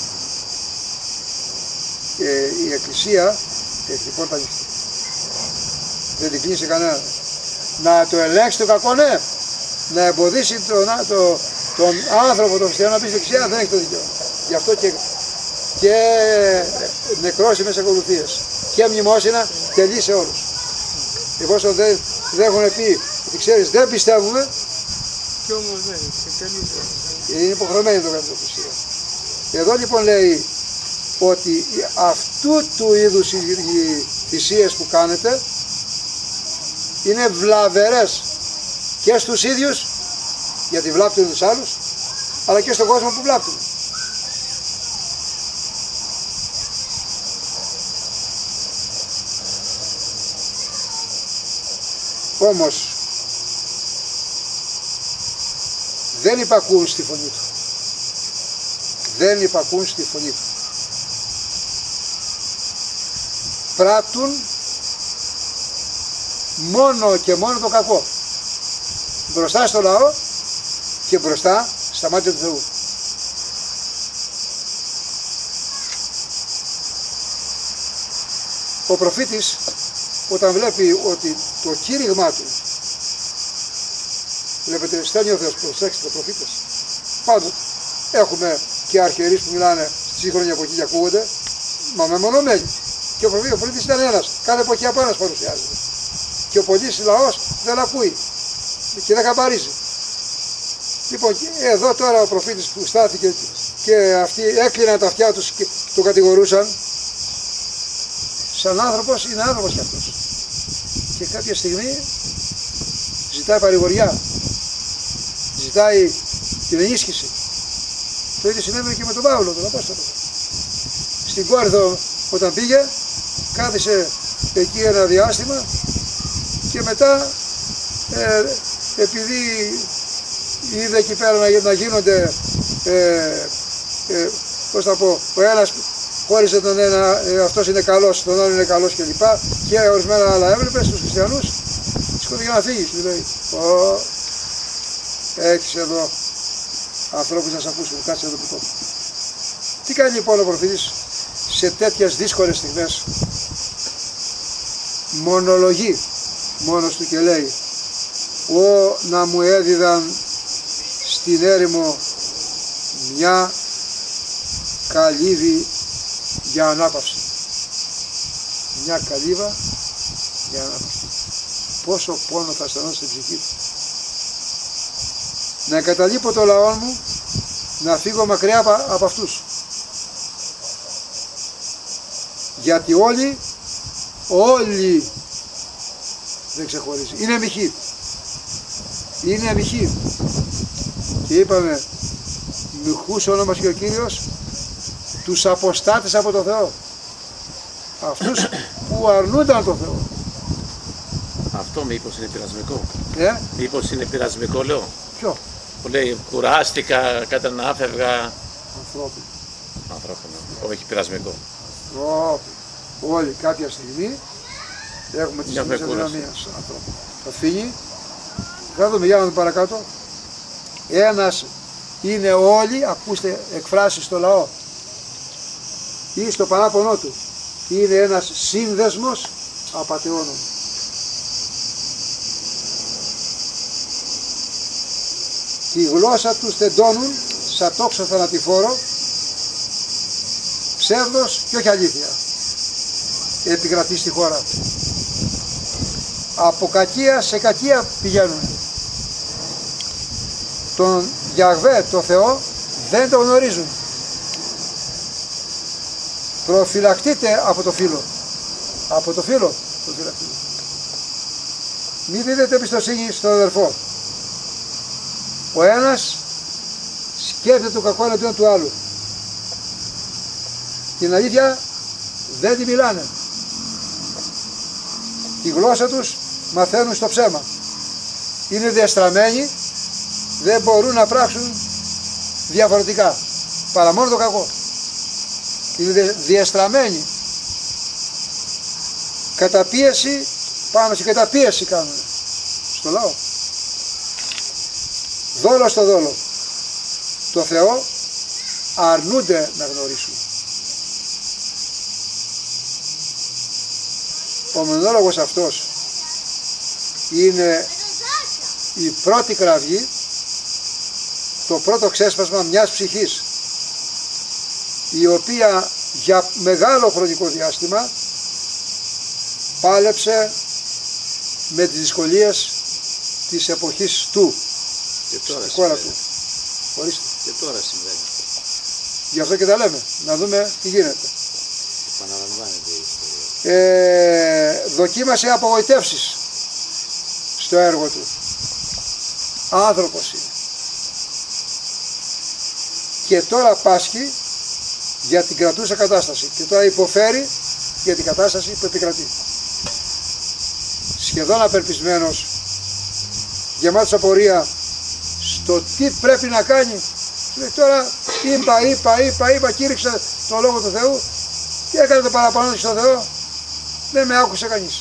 Η Εκκλησία έχει την πόρτα ανοιχτή. Δεν την κλείσει κανένα. Να το ελέγξει το κακό, ναι. Να εμποδίσει τον άνθρωπο, τον χριστιανό να μπει στην Εκκλησία, δεν έχει το δικαίωμα. Γι' αυτό και νεκρόσιμες ακολουθίες και μνημόσυνα τελεί σε όλους. Εφόσον δεν έχουν πει ότι ξέρεις δεν πιστεύουμε, Κι όμως δεν, τελείωσε. είναι υποχρεωμένοι να το κάνουν την Εκκλησία. Εδώ λοιπόν λέει ότι αυτού του είδους οι θυσίες που κάνετε είναι βλαβερές και στους ίδιους, γιατί βλάπτουν τους άλλους, αλλά και στον κόσμο που βλάπτουν. Όμως δεν υπακούν στη φωνή του. Δεν υπακούν στη φωνή του. Πράττουν μόνο και μόνο το κακό. Μπροστά στο λαό και μπροστά στα μάτια του Θεού. Ο προφήτης όταν βλέπει ότι το κήρυγμά του, βλέπετε, στέλνει ο Θεός, προσέξτε το προφήτες. Πάντοτε έχουμε και αρχιερείς που μιλάνε στη σύγχρονη εποχή και ακούγονται, μα μεμονωμένοι. Και ο προφήτης ήταν ένας, κάθε εποχή από ένας παρουσιάζεται. Και ο πολύς λαός δεν ακούει και δεν χαμπαρίζει. Λοιπόν, εδώ τώρα ο προφήτης που στάθηκε και αυτοί έκλειναν τα αυτιά τους και το κατηγορούσαν, σαν άνθρωπος είναι άνθρωπος κι αυτός. Και κάποια στιγμή ζητάει παρηγοριά, ζητάει την ενίσχυση. Το ίδιο συνέβαινε και με τον Παύλο, τον Απόστολο. Στην Κόρινθο όταν πήγε, κάθισε εκεί ένα διάστημα και μετά επειδή είδε εκεί πέρα να γίνονται, πώς θα πω, ο ένας χώριζε τον ένα, αυτός είναι καλός, τον άλλο είναι καλός κλπ. Και ορισμένα άλλα έβλεπε στους χριστιανούς, σηκώθηκε για να φύγει. Του λέει, έχεις εδώ ανθρώπους να σε ακούσουν, κάτσε εδώ που το. Τι κάνει λοιπόν ο προφήτης σε τέτοιες δύσκολες στιγμές? Μονολογεί μόνος του και λέει, να μου έδιδαν στην έρημο μια καλύβη για ανάπαυση. Μια καλύβα για ανάπαυση. Πόσο πόνο θα αισθανόταν στην ψυχή του. Να εγκαταλείπω το λαό μου, να φύγω μακριά από αυτούς. Γιατί όλοι δεν ξεχωρίζει. Είναι μοιχοί. Είναι μοιχοί. Και είπαμε, μοιχούς ονόμας και ο Κύριος τους αποστάτες από το Θεό. Αυτούς που αρνούνταν το Θεό. Αυτό μήπως είναι πειρασμικό? Μήπως είναι πειρασμικό, λέω? Ποιο? Που λέει, κουράστηκα, κατανάφευγα. Ανθρώπινο. Όχι πειρασμικό. Όλοι κάποια στιγμή έχουμε τις στιγμές αδυναμίας. Θα φύγει. Θα δούμε, για να δούμε παρακάτω. Ένας είναι όλοι, ακούστε εκφράσεις στο λαό ή στο παράπονό του, είναι ένας σύνδεσμος απατεώνων. Τη γλώσσα τους τεντώνουν σαν τόξο θανατηφόρο, ψεύδος και όχι αλήθεια επικρατεί στη χώρα. Από κακία σε κακία πηγαίνουν. Τον Γιαχβέ, το Θεό, δεν το γνωρίζουν. Προφυλακτείτε από το φύλλο. Από το φύλλο προφυλακτείτε. Μην δίδετε εμπιστοσύνη στον αδερφό. Ο ένας σκέφτεται το κακό εναντίον του άλλου. Την αλήθεια δεν τη μιλάνε. Τη γλώσσα τους μαθαίνουν στο ψέμα. Είναι διαστραμμένοι, δεν μπορούν να πράξουν διαφορετικά παρά μόνο το κακό. Είναι διαστραμμένοι. Καταπίεση πάνω σε καταπίεση κάνουν στο λαό. Δόλο στο δόλο. Το Θεό αρνούνται να γνωρίσουν. Ο μονόλογος αυτός είναι η πρώτη κραυγή, το πρώτο ξέσπασμα μιας ψυχής, η οποία για μεγάλο χρονικό διάστημα πάλεψε με τις δυσκολίες της εποχής του. Και τώρα στη χώρα συμβαίνει. Του. Ορίστε. Και τώρα συμβαίνει. Γι' αυτό και τα λέμε, να δούμε τι γίνεται. Επαναλαμβάνεται η ιστορία. Δοκίμασε απογοητεύσεις στο έργο του. Άνθρωπος είναι. Και τώρα πάσχει για την κρατούσα κατάσταση. Και τώρα υποφέρει για την κατάσταση που επικρατεί. Σχεδόν απελπισμένος, γεμάτος απορία στο τι πρέπει να κάνει. Τώρα είπα, κήρυξα το λόγο του Θεού και έκανε το παραπάνω στον Θεό. Δεν με άκουσε κανείς.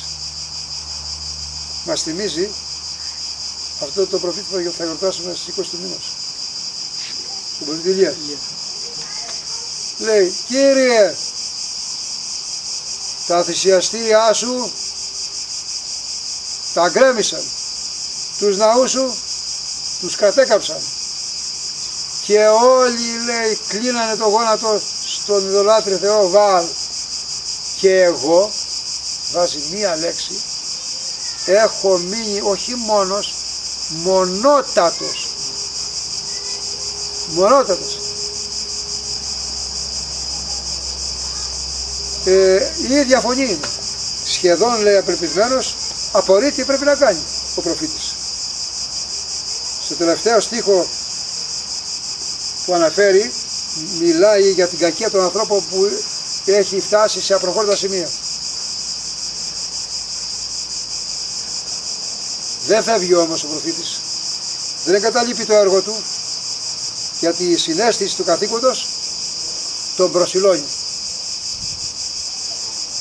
Μας θυμίζει αυτό το προφήτη που θα γιορτάσουμε στις 20 του μήνος. Τον προφήτη Ηλία. Λέει, Κύριε, τα θυσιαστήριά σου τα γκρέμισαν, τους ναούς σου τους κατέκαψαν και όλοι, λέει, κλείνανε το γόνατο στον ειδωλάτρη Θεό Βαάλ και εγώ, βάζει μία λέξη, έχω μείνει όχι μόνος, μονότατος. Μονότατος. Η ίδια φωνή είναι. Σχεδόν, λέει, απελπισμένος, απορεί τι πρέπει να κάνει ο προφήτης. Στο τελευταίο στίχο που αναφέρει, μιλάει για την κακία των ανθρώπων που έχει φτάσει σε απροχώρητα σημεία. Δεν φεύγει όμως ο προφήτης, δεν εγκαταλείπει το έργο του, γιατί η συναίσθηση του καθήκοντος τον προσιλώνει.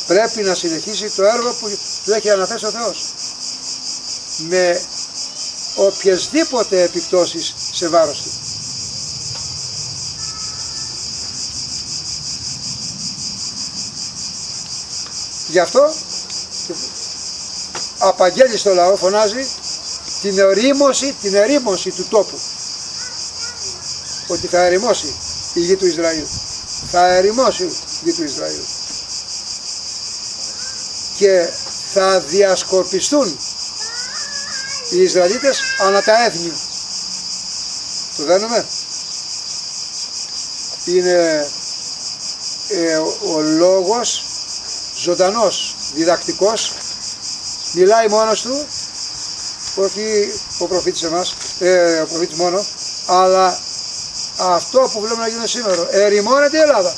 πρέπει να συνεχίσει το έργο που του έχει αναθέσει ο Θεός, με οποιασδήποτε επιπτώσεις σε βάρος του. Γι' αυτό απαγγέλει στο λαό, φωνάζει την ερήμωση του τόπου, ότι θα ερημώσει η γη του Ισραήλ, θα ερημώσει η γη του Ισραήλ και θα διασκορπιστούν οι Ισραηλίτες ανά τα έθνη. Το δένουμε? Είναι ο λόγος ζωντανός, διδακτικός, μιλάει μόνος του, όχι ο προφήτης εμάς, ο προφήτης μόνο, αλλά αυτό που βλέπουμε να γίνει σήμερα. Ερημώνεται η Ελλάδα.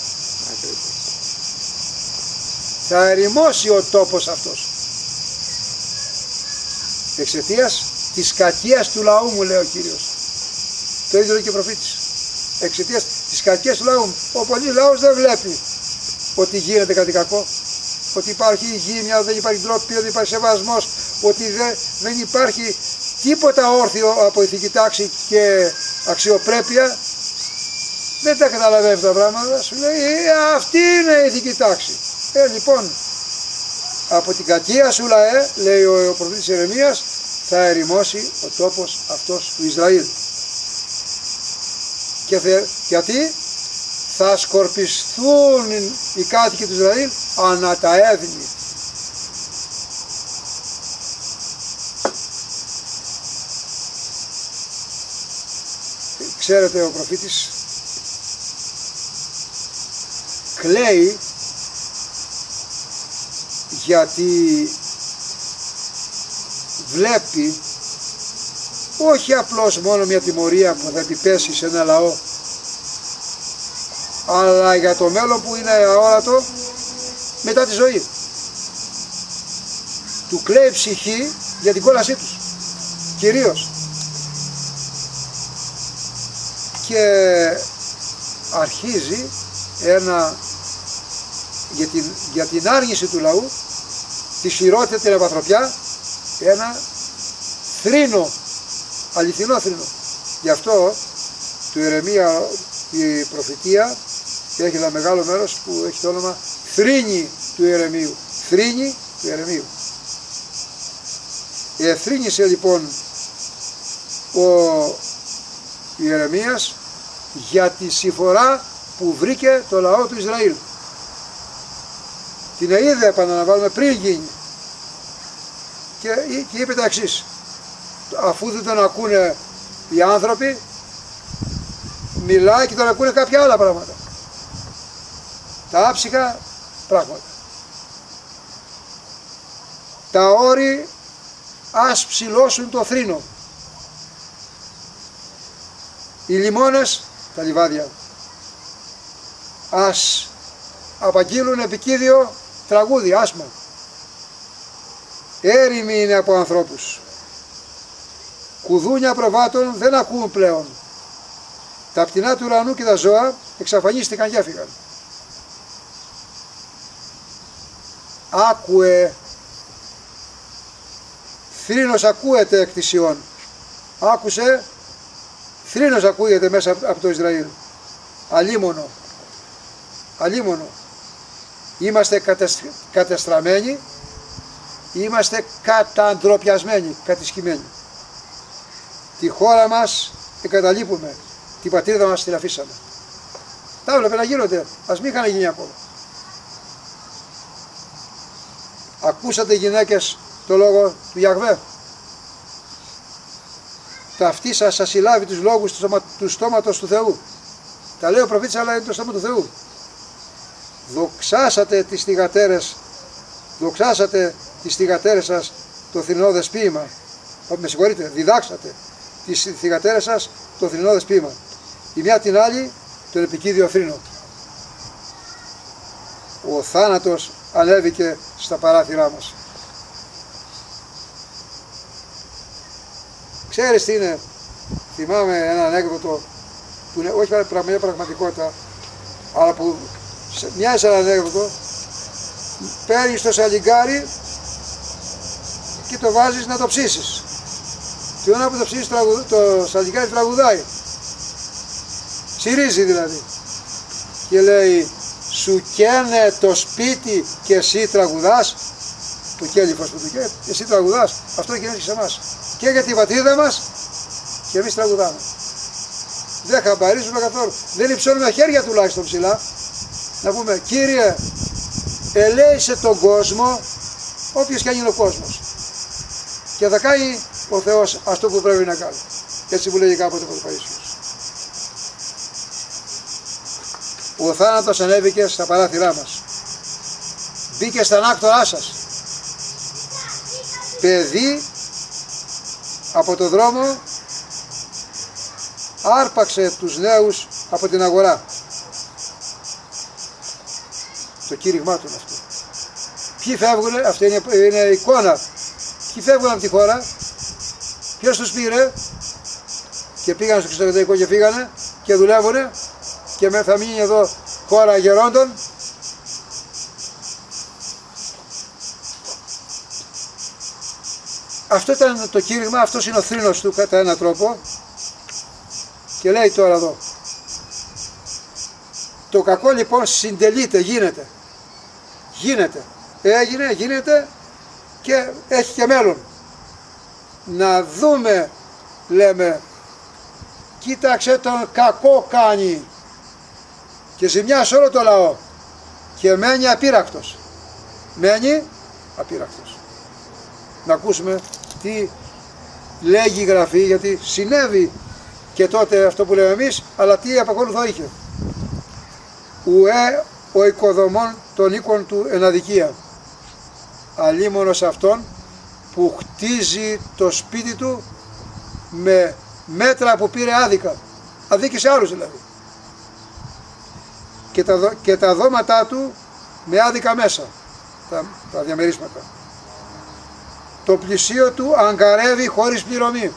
Θα ερημώσει ο τόπος αυτός. Εξαιτίας της κακίας του λαού μου, λέει ο Κύριος. Το ίδιο λέει και ο προφήτης. Εξαιτίας της κακίας του λαού μου. Ο πολλής λαός δεν βλέπει ότι γίνεται κάτι κακό. Ότι υπάρχει υγιεινή, δεν υπάρχει ντροπή, δεν υπάρχει σεβασμός, ότι δεν υπάρχει τίποτα όρθιο από ηθική τάξη και αξιοπρέπεια. Δεν τα καταλαβαίνει αυτά τα πράγματα. Σου λέει αυτή είναι η ηθική τάξη. Λοιπόν, από την κακία σου λαέ, λέει ο προφήτης Ιερεμίας, θα ερημώσει ο τόπος αυτός του Ισραήλ. Και γιατί θα σκορπιστούν οι κάτοικοι του Ισραήλ ανά τα έθνη. Ξέρετε, ο προφήτης κλαίει γιατί βλέπει όχι απλώς μόνο μια τιμωρία που θα επιπέσει σε ένα λαό, αλλά για το μέλλον που είναι αόρατο μετά τη ζωή. Του κλαίει ψυχή για την κόλασή τους, κυρίως. Και αρχίζει για την άργηση του λαού, τη σφυρότητα, την ευαθροπιά, ένα θρήνο, αληθινό θρήνο. Γι' αυτό του Ιερεμία η προφητεία έχει ένα μεγάλο μέρος που έχει το όνομα θρήνη του Ιερεμίου. Θρήνη του Ιερεμίου. Εθρήνησε λοιπόν ο Ιερεμίας για τη συμφορά που βρήκε το λαό του Ισραήλ. Την είδε, επαναλαμβάνουμε, πριν γίνει. Και είπε τα εξής: αφού δεν τον ακούνε οι άνθρωποι, μιλάει και τον ακούνε κάποια άλλα πράγματα. Τα άψυχα πράγματα. Τα όρη ας ψηλώσουν το θρήνο. Οι λιμώνες, τα λιβάδια, ας απαγγείλουν επικίδιο τραγούδι, άσμα. Έρημοι είναι από ανθρώπους. Κουδούνια προβάτων δεν ακούν πλέον. Τα πτηνά του ουρανού και τα ζώα εξαφανίστηκαν και έφυγαν. Άκουε. Θρήνος ακούεται εκ της Σιών. Άκουσε. Θρήνος ακούγεται μέσα από το Ισραήλ. Αλίμονο. Αλίμονο. Είμαστε κατεστραμμένοι. Είμαστε καταντροπιασμένοι, κατησκημένοι. Τη χώρα μας εγκαταλείπουμε. Την πατρίδα μας την αφήσαμε. Τα έβλεπε να γίνονται. Ας μην είχαν γίνει ακόμα. Ακούσατε γυναίκες το λόγο του Ιαχβέ? Τα αυτή σας συλλάβει τους λόγους του στόματος του Θεού. Τα λέει ο προφήτης, αλλά είναι το στόμα του Θεού. Δοξάσατε τις θυγατέρες, δοξάσατε τις θυγατέρες σας το θρηνώδες ποίημα. Με συγχωρείτε, διδάξατε τις θυγατέρες σας το θρηνώδες ποίημα. Η μια την άλλη τον επικίδιο θρήνο. Ο θάνατος ανέβηκε στα παράθυρά μας. Ξέρεις τι είναι? Θυμάμαι ένα ανέκδοτο που είναι όχι μια πραγματικότητα, αλλά που μοιάζει ένα ανέκδοτο. παίρνεις το σαλιγκάρι και το βάζεις να το ψήσεις. Την ώρα που το ψήσεις το σαλιγκάρι τραγουδάει. Ψηρίζει δηλαδή. Και λέει, σου καίνε το σπίτι και εσύ τραγουδάς. Το κέλυφος που του καίει, εσύ τραγουδάς. Αυτό γίνεται και σε εμάς. Και για τη πατρίδα μας και εμείς τραγουδάμε. Δεν χαμπαρίζουμε καθόλου. Δεν υψώνουμε χέρια τουλάχιστον ψηλά. Να πούμε, Κύριε, ελέησε τον κόσμο, όποιος και αν είναι ο κόσμος. Και θα κάνει ο Θεός αυτό που πρέπει να κάνει. Έτσι που λέγει κάποτε ο Παΐσιος. Ο θάνατος ανέβηκε στα παράθυρά μας. Μπήκε στα ανάκτορά σας. Παιδί από το δρόμο άρπαξε τους νέους από την αγορά. Το κήρυγμά του είναι αυτό. Ποιοι φεύγουνε, αυτή είναι εικόνα. Ποιοι φεύγουν από τη χώρα, ποιος τους πήρε και πήγαν στο εξωτερικό και φύγανε και δουλεύουνε και θα μείνει εδώ χώρα γερόντων. Αυτό ήταν το κήρυγμα, αυτός είναι ο θρήνος του κατά έναν τρόπο. Και λέει τώρα εδώ, το κακό λοιπόν συντελείται, γίνεται, έγινε, γίνεται και έχει και μέλλον. Να δούμε, λέμε, κοίταξε τον κακό κάνει και ζημιά σε όλο το λαό και μένει απείρακτος. Να ακούσουμε τι λέγει η Γραφή, γιατί συνέβη και τότε αυτό που λέμε εμείς, αλλά τι επακολουθώ είχε. Ουέ ο οικοδομών των οίκων του εν αδικία, αλίμονος αυτόν που χτίζει το σπίτι του με μέτρα που πήρε άδικα, αδίκησε άλλους δηλαδή, και τα δώματά του με άδικα μέσα, τα διαμερίσματα. Το πλησίο του αγκαρεύει χωρίς πληρωμή.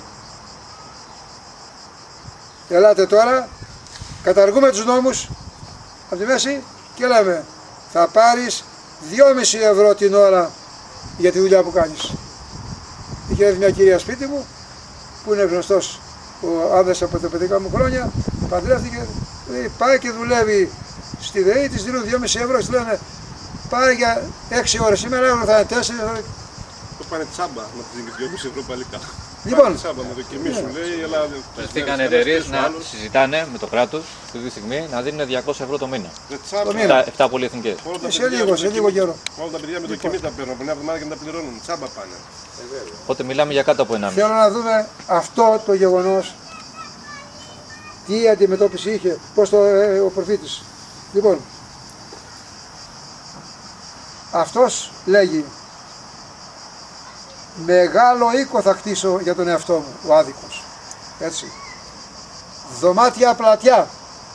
Ελάτε τώρα, καταργούμε τους νόμους από τη μέση και λέμε, θα πάρεις 2,5 ευρώ την ώρα για τη δουλειά που κάνεις. Είχε έρθει μια κυρία σπίτι μου, που είναι γνωστός ο άντρας από τα παιδικά μου χρόνια, παντρεύτηκε, πάει και δουλεύει στη ΔΕΗ, της δίνουν 2,5 ευρώ, της λένε, πάρε για 6 ώρες σήμερα, θα είναι 4. Το πάνε τσάμπα με τις 2,5 ευρώ πάλι καλά. Λοιπόν, τσάμπα με δοκιμήσουν, λέει, αλλά... Βρεθήκαν εταιρείες να συζητάνε με το κράτος αυτή τη στιγμή να δίνουν 200 ευρώ το μήνα. Το μήνα. 7 πολυεθνικές. Σε λίγο καιρό. Όλα τα παιδιά με δοκιμή τα παίρνουν, από μια εβδομάδα και να τα πληρώνουν, τσάμπα πάνε. Οπότε μιλάμε για κάτω από 1,5. Θέλω να δούμε αυτό το γεγονός, τι αντιμετώπιση είχε, πώς ο προφήτης. Λοιπόν, αυτός λέγει, μεγάλο οίκο θα χτίσω για τον εαυτό μου, ο άδικος, έτσι, δωμάτια πλατιά,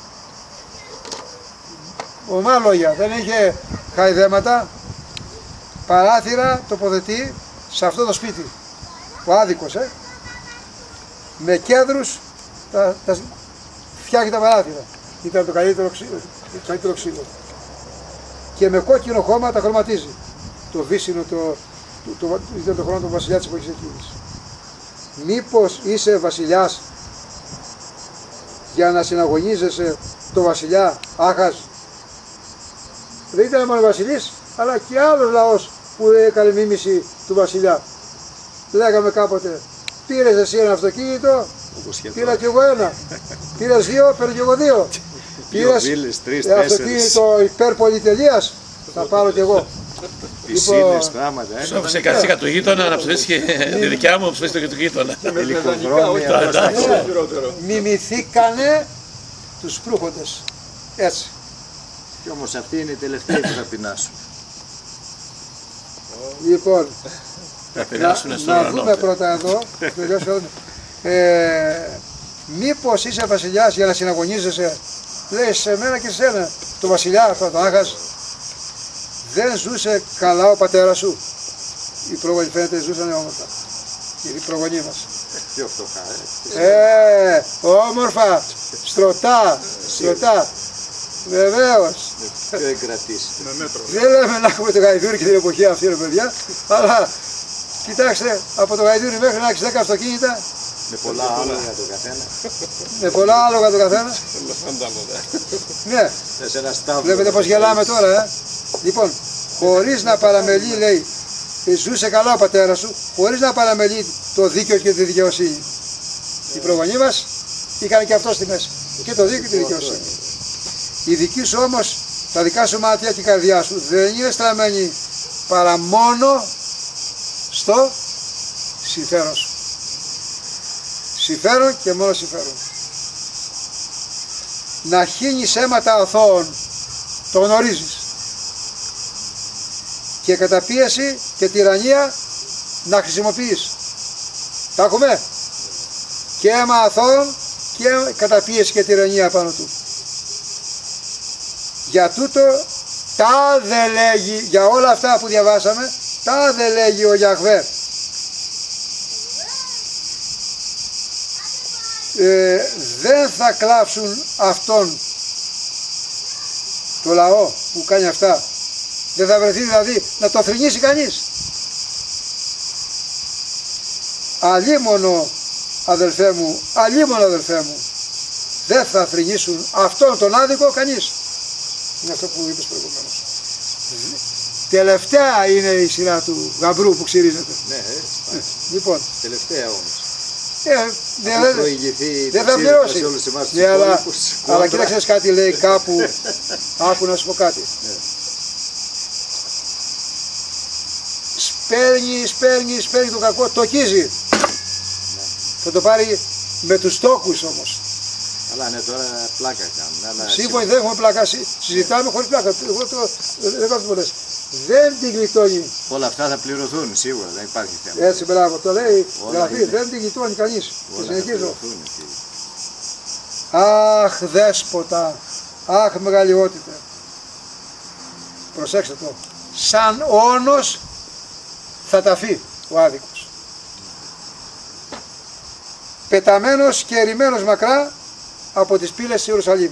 ομά λόγια, δεν είχε χαϊδέματα, παράθυρα τοποθετεί σε αυτό το σπίτι, ο άδικος, με κέδρους τα φτιάχνει τα παράθυρα, ήταν το καλύτερο ξύλο, και με κόκκινο χώμα τα χρωματίζει, το βύσσινο, ήταν το χρόνο του βασιλιά της εποχής εκείνης. Μήπως είσαι βασιλιάς για να συναγωνίζεσαι το βασιλιά Άχαζ? Δεν ήταν μόνο βασιλής, αλλά και άλλος λαός που έκανε μίμηση του βασιλιά. Λέγαμε κάποτε, πήρες εσύ ένα αυτοκίνητο, πήρα κι εγώ ένα. Πήρες 2, παίρνω κι εγώ 2. Πήρες αυτοκίνητο υπέρ πολυτελείας, θα πάρω κι εγώ. Πισίνες, πράγματα. Ψόφισε κατσίκα του γείτονα, να ψηφίσει και τη δικιά μου, ψηφίσει και του γείτονα. Μιμηθήκανε τους προύχοντες. Έτσι. Κι όμως αυτή είναι η τελευταία που θα πεινάσουν. Λοιπόν, να δούμε πρώτα εδώ. Μήπως είσαι βασιλιάς για να συναγωνίζεσαι, λέει σε μένα και σε σένα, το βασιλιά αυτό, τον Άχας. Δεν ζούσε καλά ο πατέρας σου? Οι προγονείς φαίνεται ζούσαν όμορφα. Οι προγονείς μας. Πιο φτωχά, όμορφα, στρωτά. Βεβαίως. Δεν κρατήσει. Δεν λέμε να έχουμε το γαϊδούρι και την εποχή αυτή, ρε παιδιά, αλλά κοιτάξτε, από το γαϊδούρι μέχρι να έχεις 10 αυτοκίνητα, Με πολλά άλογα το καθένα. με πολλά άλογα το καθένα. Ναι, Σε ένα στάβλο. βλέπετε πως γελάμε τώρα, Λοιπόν, χωρίς να παραμελεί, λέει, ζούσε καλά ο πατέρας σου, χωρίς να παραμελεί το δίκαιο και τη δικαιοσύνη. Οι προγονείς μας είχαν και αυτό στη μέση, και το δίκαιο και τη δικαιοσύνη. Η δική σου όμως, τα δικά σου μάτια και η καρδιά σου δεν είναι στραμμένη παρά μόνο στο συμφέρον σου. Συμφέρον και μόνο συμφέρον. Να χύνεις αίματα αθώων, το γνωρίζεις. Και καταπίεση και τυραννία να χρησιμοποιείς. Τα έχουμε. Και αίμα αθώων και καταπίεση και τυραννία πάνω του. Για τούτο τα δε λέγει, για όλα αυτά που διαβάσαμε, τα δε λέγει ο Γιαχβέ. Δεν θα κλάψουν αυτόν το λαό που κάνει αυτά. Δεν θα βρεθεί δηλαδή να το θρηνήσει κανείς. Αλίμονο αδελφέ μου, αλίμονο αδελφέ μου, δεν θα θρηνήσουν αυτόν τον άδικο κανείς. Είναι αυτό που είπες προηγουμένως. Τελευταία είναι η σειρά του γαμπρού που ξυρίζεται. Ναι, Λοιπόν, τελευταία όμως. Δεν θα πληρώσει. Ναι, αλλά κοίταξες κάτι, λέει κάπου, άκου να σου πω κάτι. Σπέρνει το κακό, το κίζει. Θα το πάρει με τους τόκους όμως. Αλλά ναι, τώρα πλάκα κάνουν. Σύμφωνα, δεν έχουμε πλάκα, συζητάμε χωρίς πλάκα. Δεν την γλιτώνει. Όλα αυτά θα πληρωθούν σίγουρα, δεν υπάρχει θέμα. Έτσι, μπράβο, το λέει γραφή, δεν την γλιτώνει κανείς. Και συνεχίζω. Αχ δέσποτα, αχ μεγαλειότητα. Προσέξτε το. Σαν όνος θα ταφεί ο άδικος. Πεταμένος και ερημένος μακρά από τις πύλες της Ιερουσαλήμ.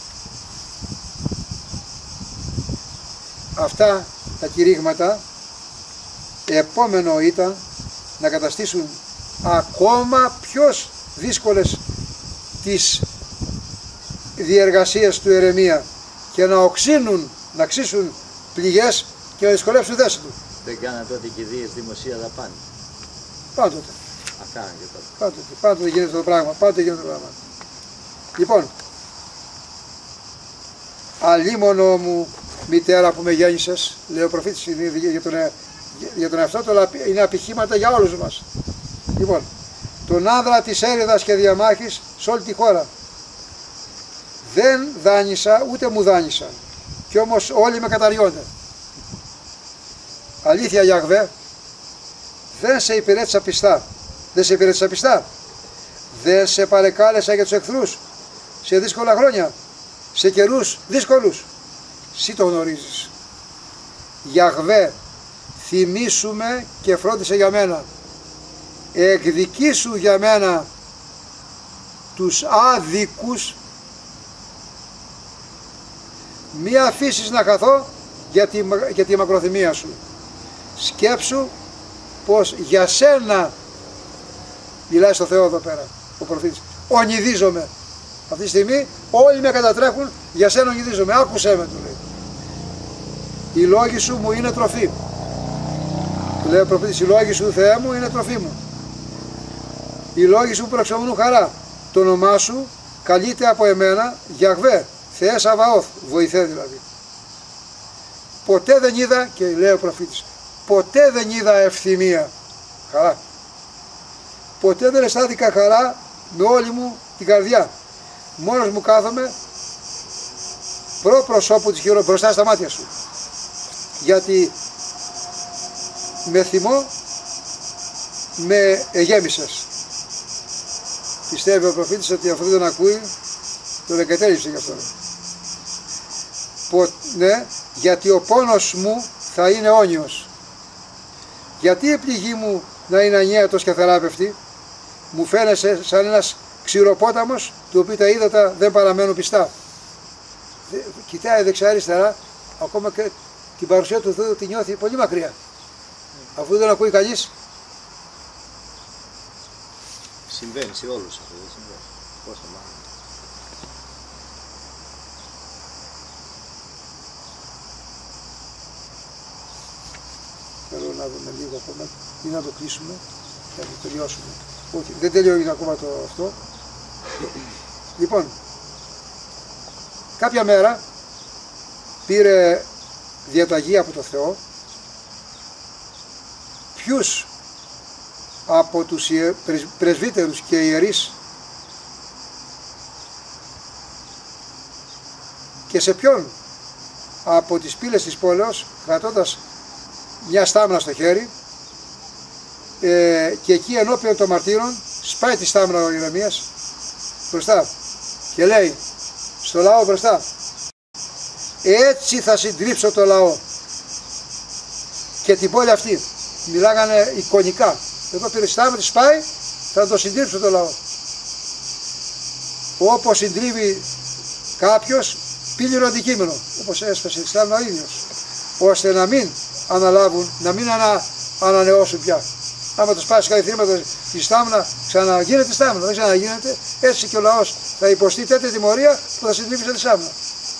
Αυτά τα κηρύγματα επόμενο ήταν να καταστήσουν ακόμα πιο δύσκολες τις διεργασίες του Ερεμία και να οξύνουν, να ξύσουν πληγές και να δυσκολεύσουν τη θέση του. Δεν κάνανε τότε κηδείες δημοσία δαπάνη. Πάντοτε. Αυτά και τότε. Πάντοτε γίνεται το πράγμα. Λοιπόν, αλίμονο μου μητέρα που με γέννησες, λέει ο προφήτης για τον εαυτό του, αλλά είναι απειχήματα για όλους μας. Λοιπόν, τον άνδρα της έρηδας και διαμάχης σε όλη τη χώρα. Δεν δάνεισα ούτε μου δάνεισαν, κι όμως όλοι με καταριώνται. Αλήθεια Γιαχβέ, δεν σε υπηρέτησα πιστά. Δεν σε παρεκάλεσα για τους εχθρούς σε δύσκολα χρόνια, σε καιρούς δύσκολους. Εσύ το γνωρίζεις. Γιαχβέ, θυμήσου και φρόντισε για μένα. Εκδικήσου για μένα τους άδικους. Μη αφήσεις να χαθώ για τη μακροθυμία σου. Σκέψου πως για σένα, μιλάει στο Θεό εδώ πέρα ο προφήτης, ονειδίζομαι. Αυτή τη στιγμή όλοι με κατατρέχουν, για σένα ονειδίζομαι. Άκουσέ με, του λέει. Οι λόγοι σου μου είναι τροφή. Του λέει ο προφήτης, οι λόγοι σου Θεέ μου είναι τροφή μου. Οι λόγοι σου προξενούν χαρά. Το όνομά σου καλείται από εμένα Γιαχβέ, Θεέ Σαβαώθ, βοηθέ δηλαδή. Ποτέ δεν είδα, και λέει ο προφήτης, ποτέ δεν είδα ευθυμία, χαρά. Ποτέ δεν αισθάνθηκα χαρά με όλη μου την καρδιά. Μόνος μου κάθομαι προ προσώπου της χειρό, μπροστά στα μάτια σου. Γιατί με θυμό με εγέμισες. Πιστεύει ο προφήτης ότι αυτό δεν ακούει, τον εγκατέλειψε γι' αυτό. Ναι, γιατί ο πόνος μου θα είναι αιώνιος. Γιατί η πληγή μου να είναι ανιέτος και θεράπευτη, μου φαίνεσαι σαν ένας ξηροπόταμος, του οποίου τα ύδατα δεν παραμένουν πιστά. κοιτάει δεξιά-αριστερά, ακόμα και την παρουσία του Θεού τη νιώθει πολύ μακριά. Αφού δεν ακούει κανείς. Συμβαίνει σε όλους αυτό, δεν συμβαίνει. Πόσο μάλλον. Θέλω να δούμε λίγο ακόμα ή να το κλείσουμε και να το τελειώσουμε. Όχι, δεν τελειώνει ακόμα το αυτό. Λοιπόν, κάποια μέρα πήρε διαταγή από το Θεό ποιους από τους πρεσβύτερους και ιερείς και σε ποιον από τις πύλες της πόλεως, κρατώντας μια στάμνα στο χέρι, και εκεί ενώπιον των μαρτύρων σπάει τη στάμνα ο Ιερεμίας μπροστά και λέει στο λαό μπροστά, έτσι θα συντρίψω το λαό και την πόλη αυτή. Μιλάγανε εικονικά. Εδώ πήρε στάμνα, τη σπάει, θα το συντρίψω το λαό. Όπως συντρίβει κάποιος πύληρο αντικείμενο, όπως έσπασε τη στάμνα ο ίδιος, ώστε να μην αναλάβουν, να μην ανανεώσουν πια. Άμα το σπάσει κάτι θύματα τη στάμνα, ξαναγίνεται στάμνα, δεν ξαναγίνεται. Έτσι και ο λαός θα υποστεί τέτοια τιμωρία που θα συντρίβει τη στάμνα.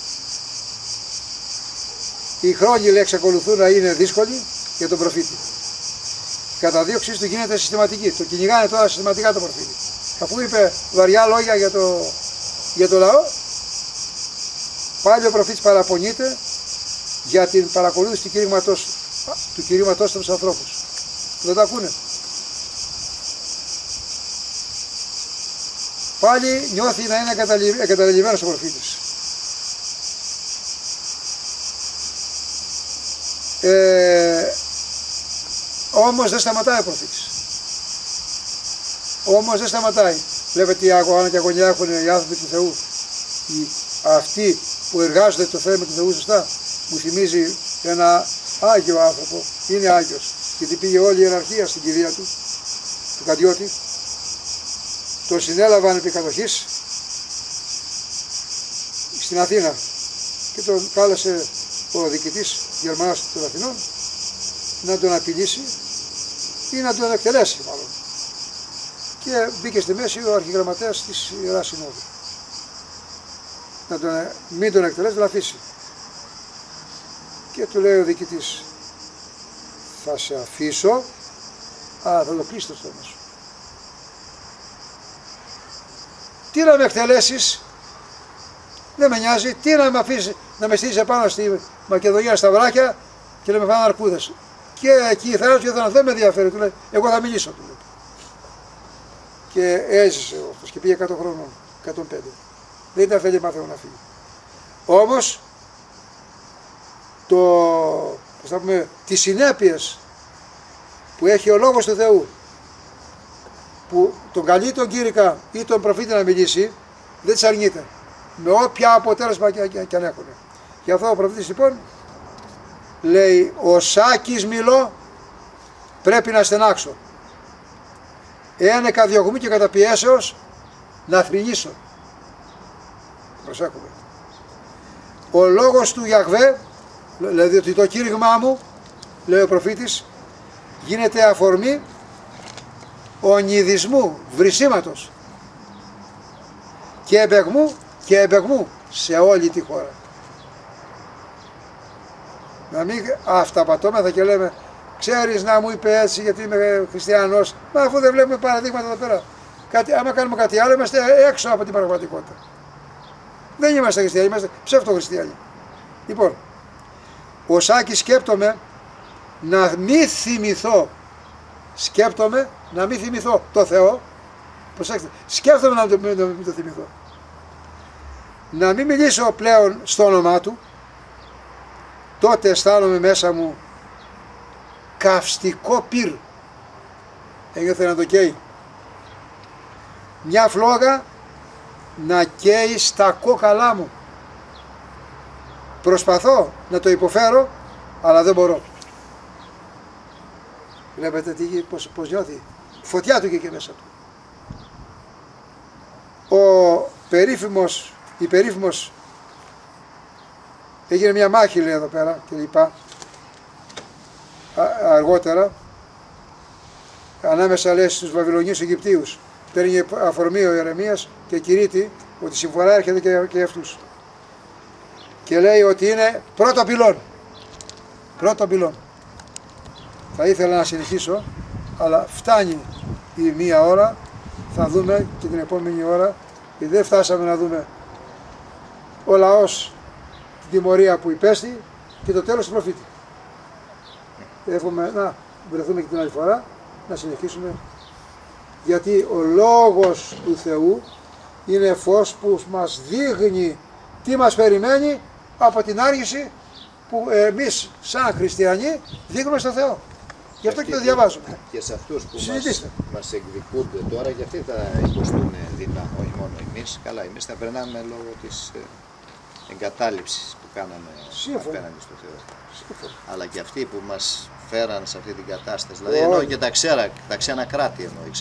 Οι χρόνοι, λέει, εξακολουθούν να είναι δύσκολοι για τον προφήτη. Η καταδίωξή του γίνεται συστηματική. Το κυνηγάνε τώρα συστηματικά τον προφήτη. Αφού είπε βαριά λόγια για το λαό, πάλι ο προφήτης παραπονείται για την παρακολούθηση του κηρύγματός στους ανθρώπους. Δεν τα ακούνε. Πάλι νιώθει να είναι εγκαταλελειμμένος ο προφήτης. Όμως δεν σταματάει ο προφήτης. Όμως δεν σταματάει. Βλέπετε τι αγώνα και αγωνιά έχουν οι άνθρωποι του Θεού. Αυτοί που εργάζονται το θέμα του Θεού σωστά. Μου θυμίζει ένα Άγιο άνθρωπο. Είναι Άγιος. Γιατί πήγε όλη η ιεραρχία στην κηδεία του Καντιώτη. Τον συνέλαβαν επί κατοχής στην Αθήνα και τον κάλεσε ο διοικητής Γερμανάς των Αθηνών να τον απειλήσει ή να τον εκτελέσει μάλλον. Και μπήκε στη μέση ο αρχιγραμματέας της Ιεράς Συνόδου. Μην τον εκτελέσει, τον αφήσει. Και του λέει ο διοικητής, θα σε αφήσω, αλλά θα το κλείσει το στόμα σου. Τι να με εκτελέσεις, δεν με νοιάζει, τι να με αφήσεις, να με στήσεις επάνω στη Μακεδονία στα βράχια και να με φάνε αρκούδες. Και εκεί θα έρθει και δεν με ενδιαφέρει, του λέει, εγώ θα μιλήσω, του λέει. Και έζησε αυτός και πήγε 100 χρόνων, 105. Δεν ήταν θέλει μάθημα να φύγει. Όμως, τις συνέπειες που έχει ο Λόγος του Θεού, που τον καλεί τον κήρυκα ή τον προφήτη να μιλήσει, δεν τις αρνείται, με όποια αποτέλεσμα και αν έχουν. Γι' αυτό ο προφήτης λοιπόν λέει, ο Σάκης μιλώ, πρέπει να στενάξω. Ένεκα διωγμή και καταπιέσεως να θρηνήσω. Προσέχουμε. Ο λόγος του Ιαχβέ, δηλαδή ότι το κήρυγμά μου, λέει ο προφήτης, γίνεται αφορμή ονειδισμού, βρυσίματος και εμπεγμού σε όλη τη χώρα. Να μην αυταπατώμεθα και λέμε, ξέρεις να μου είπε έτσι γιατί είμαι χριστιανός, μα αφού δεν βλέπουμε παραδείγματα εδώ πέρα. Άμα κάνουμε κάτι άλλο είμαστε έξω από την πραγματικότητα. Δεν είμαστε χριστιανοί, είμαστε ψευτοχριστιανοί. Λοιπόν, ο Σάκης σκέπτομαι να μην θυμηθώ, το Θεό, προσέξτε, σκέφτομαι να μην το θυμηθώ. Να μην μιλήσω πλέον στο όνομά Του, τότε αισθάνομαι μέσα μου καυστικό πυρ. Ένιωθε να το καίει. Μια φλόγα να καίει στα κόκαλά μου. Προσπαθώ να το υποφέρω, αλλά δεν μπορώ. Βλέπετε πώς νιώθει. Φωτιά του και μέσα του. Ο περίφημος Έγινε μια μάχη, λέει, εδώ πέρα και λοιπά. Αργότερα, ανάμεσα, λέει, στους Βαβυλωνίους Αιγυπτίους. Παίρνει αφορμή ο Ιερεμίας και κηρύττει ότι η συμφορά έρχεται και αυτούς. Και λέει ότι είναι πρώτο πυλόν. Πρώτο πυλόν. Θα ήθελα να συνεχίσω, αλλά φτάνει η μία ώρα, θα δούμε και την επόμενη ώρα, γιατί δεν φτάσαμε να δούμε ο λαός την τιμωρία που υπέστη και το τέλος του προφήτη. Εύχομαι να βρεθούμε και την άλλη φορά, να συνεχίσουμε, γιατί ο Λόγος του Θεού είναι φως που μας δείχνει τι μας περιμένει από την άργηση που εμείς σαν χριστιανοί δείχνουμε στον Θεό. Γι' αυτό και το διαβάζουμε. Και σε αυτούς που μας εκδικούνται τώρα, και αυτοί θα υποστούν δεινά, όχι μόνο εμείς. Καλά, εμείς θα περνάμε λόγω της εγκατάλειψης που κάναμε απέναντι στο Θεό. Σύμφωνα. Αλλά και αυτοί που μας φέραν σε αυτή την κατάσταση, δηλαδή εννοώ και τα ξένα κράτη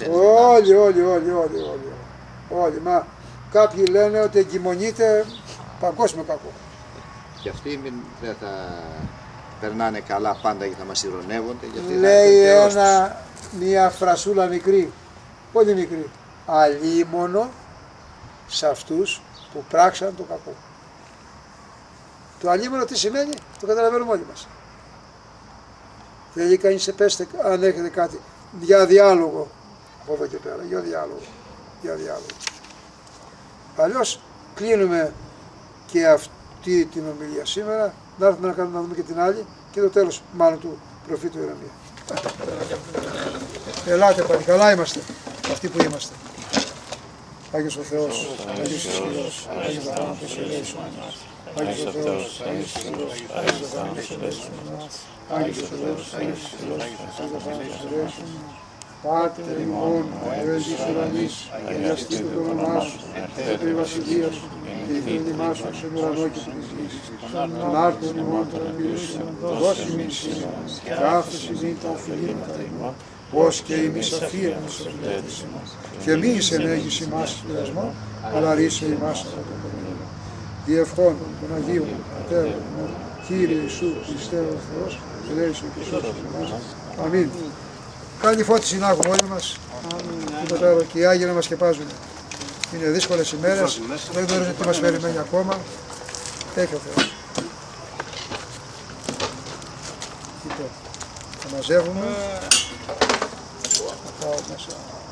Όλοι. Μα κάποιοι λένε ότι εγκυμονείται παγκόσμιο κακό. Και αυτοί δεν θα περνάνε καλά πάντα και θα μας ειρωνεύονται. Λέει μια φρασούλα μικρή, πολύ μικρή, αλίμονο σε αυτούς που πράξαν το κακό. Το αλίμονο τι σημαίνει, το καταλαβαίνουμε όλοι μας. Θέλει κανείς, πέστε αν έχετε κάτι για διάλογο από εδώ και πέρα, για διάλογο. Αλλιώς κλείνουμε και αυτή την ομιλία σήμερα, να έρθουμε να δούμε και την άλλη και το τέλος μάλλον του προφήτου Ιερεμία. Ελάτε πάλι, καλά είμαστε αυτοί που είμαστε. Άγιος ο Θεός, Άγιος ο Θεός, Άγιος ο Θεός, Άγιος ο Θεός, Άγιος ο Θεός, Άγιος ο Θεός, Άγιος ο Θεός, Άγιος ο Θεός, Πάτερ ημών, Θεός της ουρανής, αγιαστήτω το όνομά σου, έρθετε η βασιλεία σου, και η θέλημά σου στον ουρανό και της γης. Τον άρτον ημών των απειρήσεων, δώσει μην σήμερα, και άφεση μην τα οφειλήματα ημών, ως και ημείς αφήραμε στους οφειλέτες ημών. Και μη εις ενέγεις ημάς πειρασμό, αλλά ρίσε ημάς από το κονδύλιο. Διευχών των Αγίων Πατέρων ημών, Κύριε Ιησού, Χριστέ ο Θεός, ελέησον και σώσον ημάς. Αμήν. Καλή φώτιση να έχουμε όλοι μας, και οι Άγιοι να μας σκεπάζουν. Είναι δύσκολες ημέρες, δεν γνωρίζω τι μας περιμένει ακόμα. Έχει ο Θεός. Λοιπόν, θα μαζεύουμε. Θα πάω μέσα.